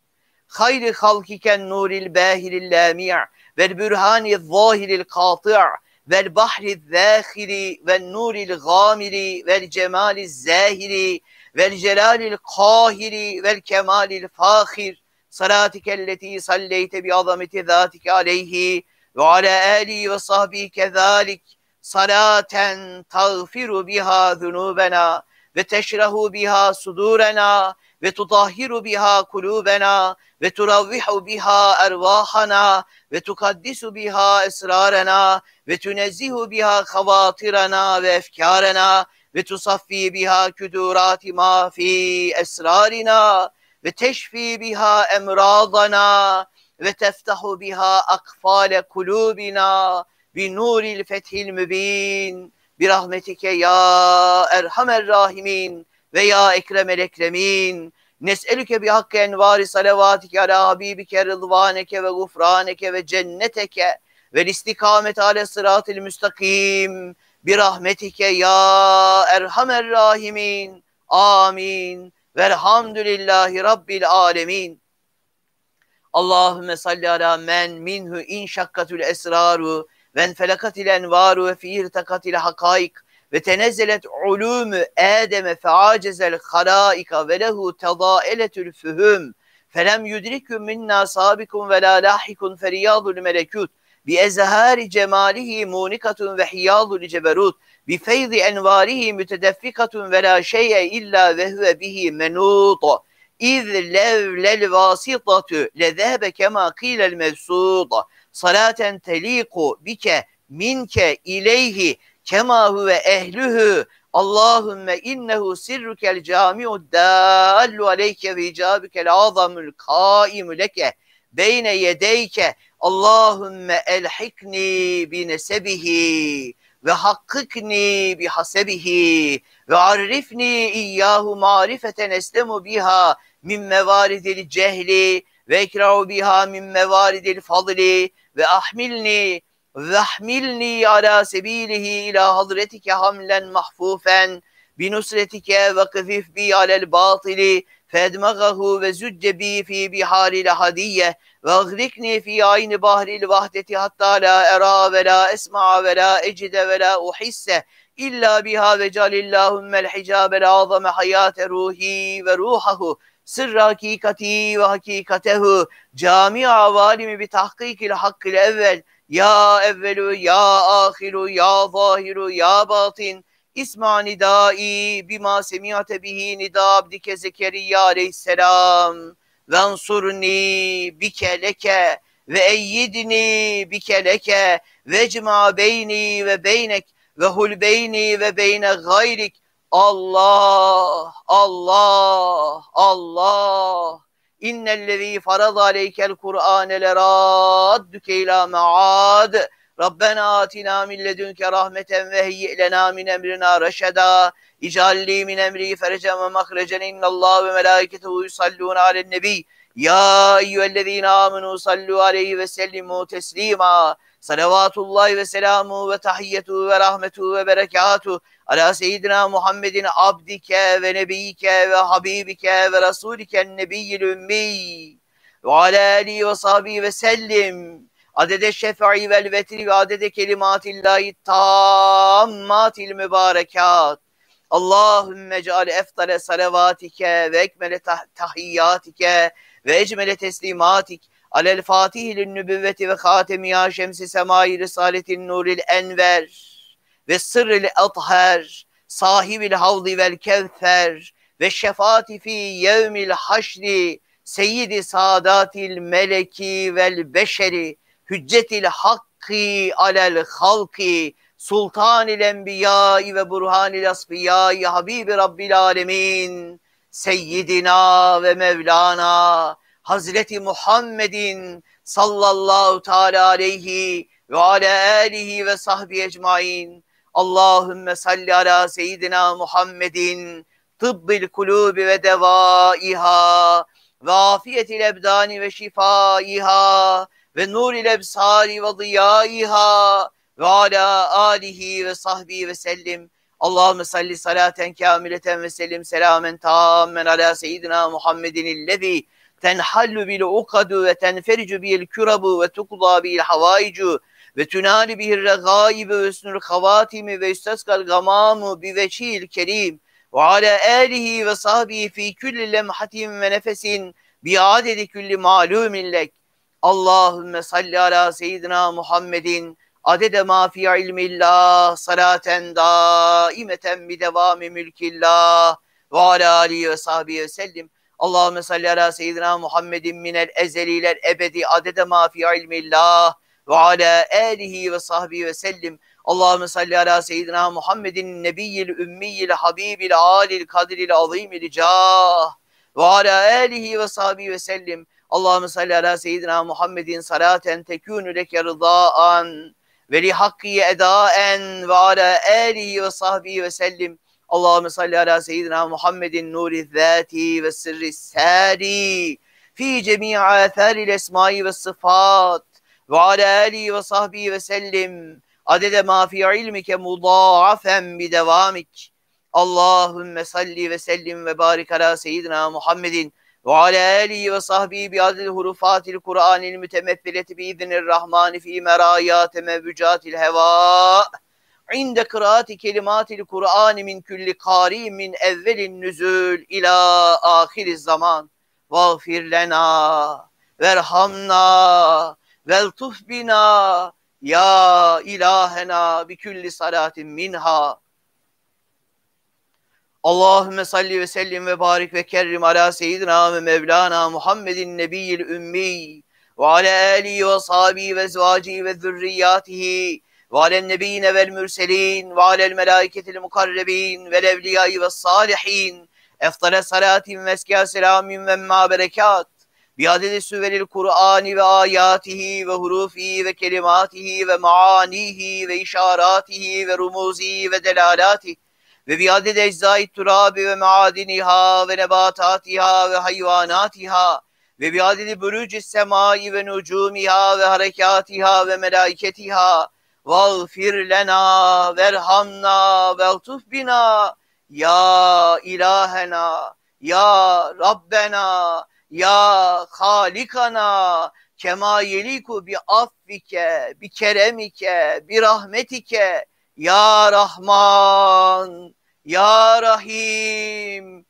hayri halkiken nuril bahiril lami' vel bürhanil zahiril kati' vel bahri zâhiri vel nuril gâmiri vel cemalil zâhiri vel celalil kahiri vel kemalil fâhir salatikelleti salleyte bi azameti zâtike aleyhi ve ala âlihi ve sahbihi kezâlik salaten tağfiru biha zunubena ve teşrahu biha sudurena ve tutahhiru biha kulubena ve turavvihu biha ervahana ve tukaddisu biha esrarena ve tunezzihu biha havatirana ve efkarena ve tusaffi biha küdurati ma fi esrarina ve teşfi biha emradana ve teftahu biha akfale kulubina bi nuril fethil mübin bi rahmetike ya erhamer rahimin ve ya ekremel ekremin. Nes'elüke bi hakkı envari salavatike ala habibike rıdvaneke ve gufraneke ve cenneteke ve istikamet ale sıratil müstakim bi rahmetike ya erhamer rahimin. Amin. Velhamdülillahi Rabbil alemin. Allahümme salli ala men minhu inşakkatul esraru ve enfelakatil envaru ve fiirtakatil hakaik ve tenezzelet ulûmü Adem'e feacezel halaika ve lehu tedâeletül fühüm felem yudriküm minna sabikum ve la lahikun feriyadul melekut bi ezhari cemalihi munikatun ve hiyadul ceberut bi feyzi envarihi mütedeffikatun ve la şey'e illa ve huve bihi menut İz levlel vasitatu lezehebe kema kîlel mevsûd salaten teliku bike minke ileyhi kema huve ehlühü Allahümme innehu sirrukel cami'ud dâllu aleyke ve icabükel azamül kâimu leke beyne yedeyke Allahümme elhikni bi nesebihi ve hakkikni bi hasebihi ve arifni iyyahu marifeten eslemu biha min mevaridil cehli ve ekra'u biha min mevaridil fadli ve ahmilni ala sebilihi ila hazretike hamlen mahfufen binusretike ve kıfif bi alel batili fedmagahu ve zücce bi fi biharil hadiyye ve agrikni fi ayni bahril vahdeti hatta la era ve la esma ve la ecide ve la uhisse illa biha ve calillahümmel hicabel azame hayate ruhi ve ruhahu sırrı hakikati ve hakikatehu cami avalimi bi tahkikil hakkil evvel ya evvelu ya ahiru ya zahiru ya batin İsma nidai bima semi'ate bihi nida abdike Zekeriya aleyhisselam ve ansurni bike leke ve eyyidni bike leke ve cma beyni ve beynek ve hul beyni ve beyne gayrik Allah Allah Allah innellezî farada aleykel Kur'âne leraddüke ilâ me'âd Rabbena atina min ledünke rahmeten ve heyyi lena min emrina reşeda icalli min emri ferecen ve mahrecen innallâhu ve melâiketehu yusallûne alen nebi ya eyyühellezîne âmenû sallû aleyhi ve sellimû teslîmâ salavatullahi ve selamu ve tahiyyetu ve rahmetu ve berekatu ala seyyidina Muhammedin abdike ve nebiyike ve habibike ve rasulike nebiyyil ümmi ve ala alihi ve sahbihi ve sellim adede şef'i vel vetri ve adede kelimatillahi tammatil mübarekat Allahümme ceal eftale salavatike ve ekmele tahiyyatike ve ecmele teslimatik alel fatihil nübüvveti ve hatemiya şemsi semai risaletin nuril enver ve sırril athar sahibil havdi vel kevfer ve şefaati fi yevmil haşri seyyidi sadatil meleki vel beşeri hüccetil hakki alel halki sultanil enbiyai ve burhanil asfiyai habibi rabbil alemin seyyidina ve mevlana Hazreti Muhammedin sallallahu teala aleyhi ve ala alihi ve sahbihi ecmain. Allahümme salli ala seyyidina Muhammedin tıbbil kulubi ve devaiha ve afiyetil ebdani ve şifaiha ve nuril ebsari ve ziyaiha ve ala alihi ve sahbihi ve sellim. Allahümme salli salaten kamileten ve sellim selamen tammen ala seyyidina Muhammedin illezi tenhallu bil ukadu ve tenfericu bil kurabu ve tukda bil havaicu ve tünali bihir regâib ve hüsnül havâtimi ve isteskal gamâmu bi veçhil kerim ve ala âlihi ve sahbihi fi külli lemhatin ve nefesin bi adedi külli ma'lumin lek. Allahümme salli ala seyyidina Muhammedin adede ma fi ilmillah salaten daimeten bi devami mülkillah ve ala alihi ve sahbihi ve sellim. Allahümme salli ala seyyidina Muhammedin minel ezeliler ebedi adede ma fi ilmillah ve ala alihi ve sahbihi ve sellim. Allahümme salli ala seyyidina Muhammedin nebiyyil ümmiyil habibil alil kadril azimil cah ve ala alihi ve sahbihi ve sellim. Allahümme salli ala seyyidina Muhammedin salaten tekûnü leke rıdâan ve li hakkiye edaen ve ala alihi ve sahbihi ve sellim. Allahümme salli ala seyyidina Muhammedin nuri zâti ve sırrı sâri fi cemî âthâril esmâi ve sıfat ve ala alihi ve sahbihi ve sellim adede ma fi ilmike mudâafen bi devâmik. Allahümme salli ve sellim ve barik ala seyyidina Muhammedin ve ala alihi ve sahbihi bi adil hurufatil Kur'anil mütemeffileti bi iznir rahmani fi merâyâte mevcucatil hevâ inde kıraati kelimatil Kur'an min külli kâri min evvelin nüzül ila ahiriz zaman. Vâgfir lena verhamna veltuf bina ya ilahena bi külli salatin minha. Allahümme salli ve sellim ve barik ve kerrim ala seyyidina ve mevlana Muhammedin nebiyyil ümmi ve ala alihi ve sahabihi ve ezvacihi ve zürriyatihi ve alen nebiyyine vel mürselin ve alel melâiketil mukarrebin vel evliyâi ve salihin eftale salatin ve eskâ selamin ve mmâ berekat bi adedi süveril Kur'ani ve ayatihi ve hurufihi ve kelimatihi ve maanihi ve işaratihi ve rumuzihi ve delalatihi ve bi adedi eczai turabi ve maadiniha ve nebatatiha ve hayvanatiha ve bi adedi burucis semai ve nucumiha ve harekatiha ve melaiketiha. Vâgfir lena verhamna veltuf bina ya ilahena ya Rabbena ya Halikana kema yeliku bi affike bi keremike bi rahmetike ya Rahman ya Rahim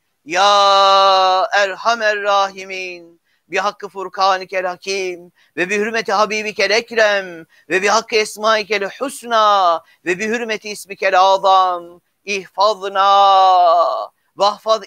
ya Erhamer Rahimin bi hakkı Furkanikel Hakim ve bi hürmeti Habibikel Ekrem ve bi hakkı Esmaikel Husna ve bi hürmeti İsmikel Azam ihfazna vahfaz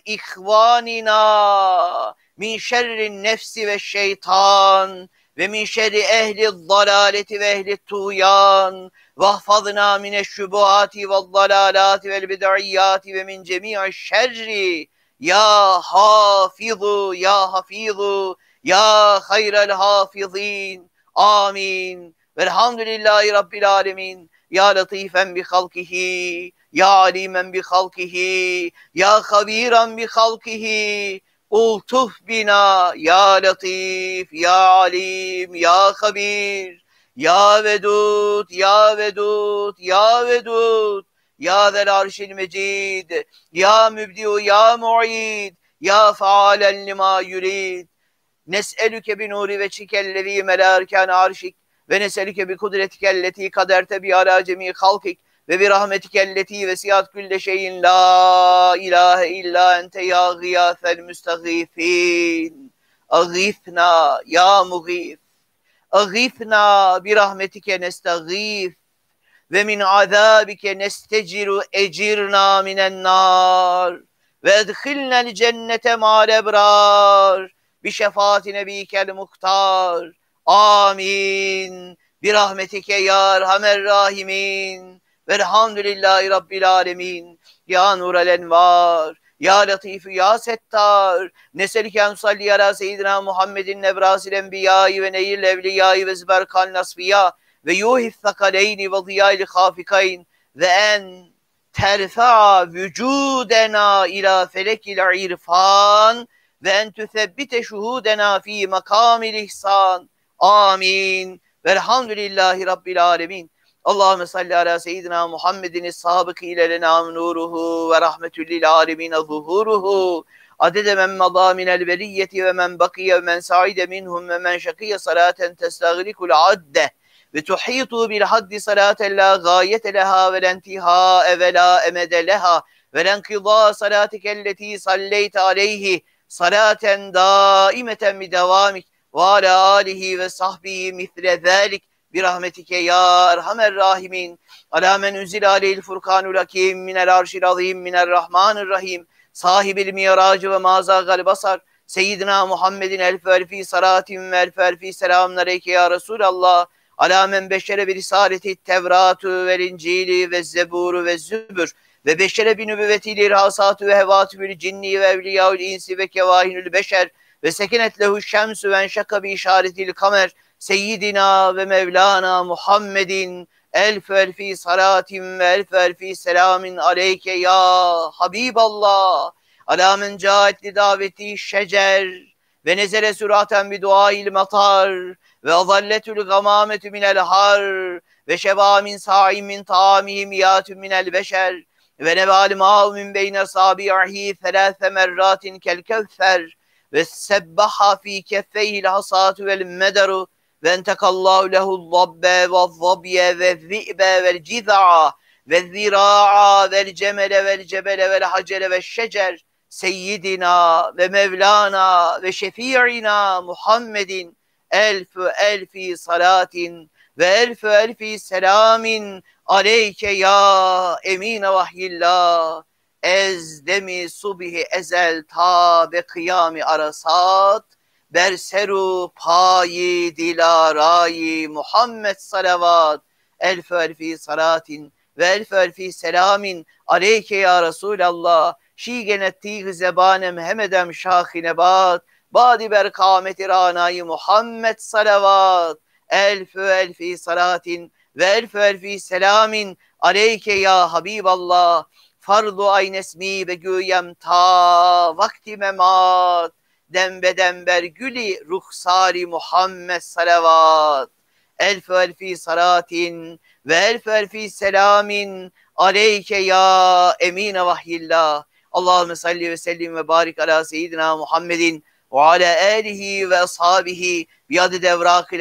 ihvanina min şerrin nefsi ve şeytan ve min şerri ehli zalaleti ve ehli tuyan vahfazna mineşşubuhati ve zalalati vel bid'iyyati ve min cemi'i şerri ya hafizu ya hafizu ya hayrel hafizin. Amin. Velhamdülillahi Rabbil alemin. Ya latifen bi halkihi, ya alimen bi halkihi, ya habiran bi halkihi. Ultuf bina ya latif, ya alim, ya habir, ya vedud, ya vedud, ya vedud. Ya zel arşil mecid, ya mübdiu, ya mu'id, ya faalen lima yurid. Nes'elüke bi nuri ve çikellezi melârken arşik ve nes'elüke bi kudretikelleti kaderte bi ala cemî halkik ve bi rahmetikelleti ve siyat külle şeyin la ilahe illa ente ya gıyâsel müstagîfîn. Agîfna ya mugîf, agîfna bi rahmetike nestagîf ve min azâbike nesteciru ecirna minen nar ve edhilnel cennete ma'al ebrar bi şefaati nebikel muhtar. Amin. Bir rahmetike ya erhamer rahimin. Velhamdülillahi Rabbil alemin. Ya nurel envar. Ya latifü ya settar. Neselike ensalli ala seyyidina Muhammedin nebrasil enbiyayı ve neyil evliyayı ve zberkan nasfiyâ ve yuhif sakaleyni ve ziyâil khafikayn ve en terfa'a vücudena ila felekil irfan ve en tüsebbite şuhudena fi makamil ihsan. Amin. Velhamdülillahi Rabbil alemin. Allahümme salli ala seyyidina Muhammedin sabıkı ile lenam nuruhu ve rahmetüllil alemine zuhuruhu adede men madâ minel veliyyeti ve men bakiye ve men sa'ide minhum ve men şakiye salaten testağrikul adde ve tuhitu bil haddi salaten la gayete leha ve lentiha ve la emede leha ve lenkıda salatikelleti salleyte aleyhi salaten daimeten bi devamik ve ala alihi ve sahbihi misle zalik bir rahmetike ya erhamer rahimin. Ala men unzile aleyhil furkanul hakim minel arşil azim minel rahmanir rahim sahibil miracı ve mazagal basar Seyyidina Muhammedin elf ve elfi salatin ve elf ve elfi selamun aleyke ya Resulallah. Ala men beşere bir risaleti tevratu ve incili ve zeburu ve zübür ve beşere bir nübüvvetiyle irhasatü ve hevatübül cinni ve evliyaül insi ve kevahinül beşer ve sekinet lehu şemsü ve enşaka bi işaretil kamer Seyyidina ve Mevlana Muhammedin elf elfi salatin ve elf elfi selamin aleyke ya Habiballah. Ala men caet li daveti şecer ve nezere süraten bi duail matar ve azalletül gamametü minel har ve şeba min sa'im min ta'amihim yatü minel beşer ve nebal ma'u min beyne sabi'ihi thelâthe merratin kel kevfer ve sebbaha fi keffeyhil hasatü vel mederu ve entekallahu lehu zabbe ve zabye ve zi'be vel ciza'a ve zira'a vel cemele vel cebele vel hacele ve şecer Seyyidina ve Mevlana ve Şefi'ina Muhammedin elfü elfi salatin ve elfü elfi selamin aleyke ya emine vahyillah ezdemi subihi ezel ta ve kıyami arasat berseru payi dilarayi Muhammed salavat elfü elfi salatin ve elfü elfi selamin aleyke ya Resulallah şigenettîh zebanem hemedem şahinebat badi ber kâmeti rânâyı Muhammed salavat elfü elfi salatin ve elfü elfi selamin aleyke ya Habiballah fardu aynesmi ve güyem ta vakti memat dembedember güli ruhsari Muhammed salavat elfü elfi salatin ve elfü elfi selamin aleyke ya emine vahyillah. Allahümme salli ve sellim ve barik ala seyyidina Muhammedin ve ala alihi ve ashabihi biyadi devrakil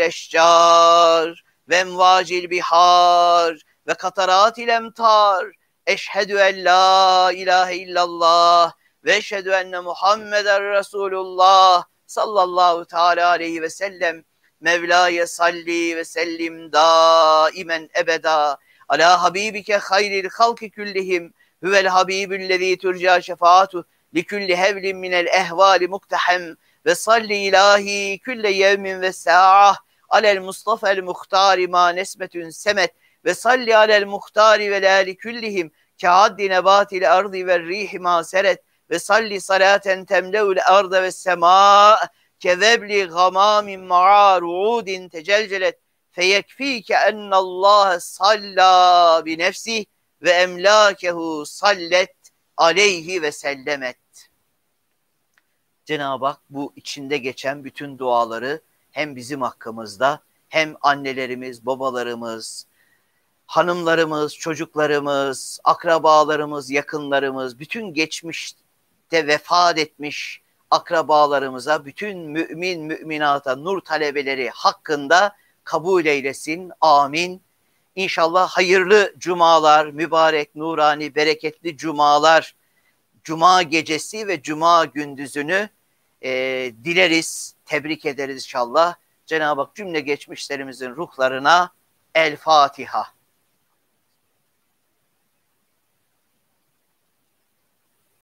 eşcar ve emvacil bihar ve kataratil emtar. Eşhedü en la ilahe illallah ve eşhedü enne Muhammeden Resulullah sallallahu teala aleyhi ve sellem. Mevla'ye salli ve sellim daimen ebeda ala habibike hayril halki küllihim huvel habibüllezî turca şefaatu likulli hevlin minel ehvali muktehem ve salli ilahi külle yevmin ve sa'ah alel Mustafa'l muhtari ma nesmetün semet ve salli alel muhtari ve lâli küllihim keaddi nebatil ardı ve rihi ma seret ve salli salaten temleul arda ve semâ kezebli gamamin ma'a ruudin tecelcelet feyekfike ennallâhe sallâ bi nefsih ve emlâkehu sallet aleyhi ve sellemet. Cenab-ı Hak bu içinde geçen bütün duaları hem bizim hakkımızda hem annelerimiz, babalarımız, hanımlarımız, çocuklarımız, akrabalarımız, yakınlarımız, bütün geçmişte vefat etmiş akrabalarımıza, bütün mümin müminata, nur talebeleri hakkında kabul eylesin. Amin. İnşallah hayırlı cumalar, mübarek, nurani, bereketli cumalar, cuma gecesi ve cuma gündüzünü dileriz, tebrik ederiz inşallah. Cenab-ı Hak cümle geçmişlerimizin ruhlarına El Fatiha.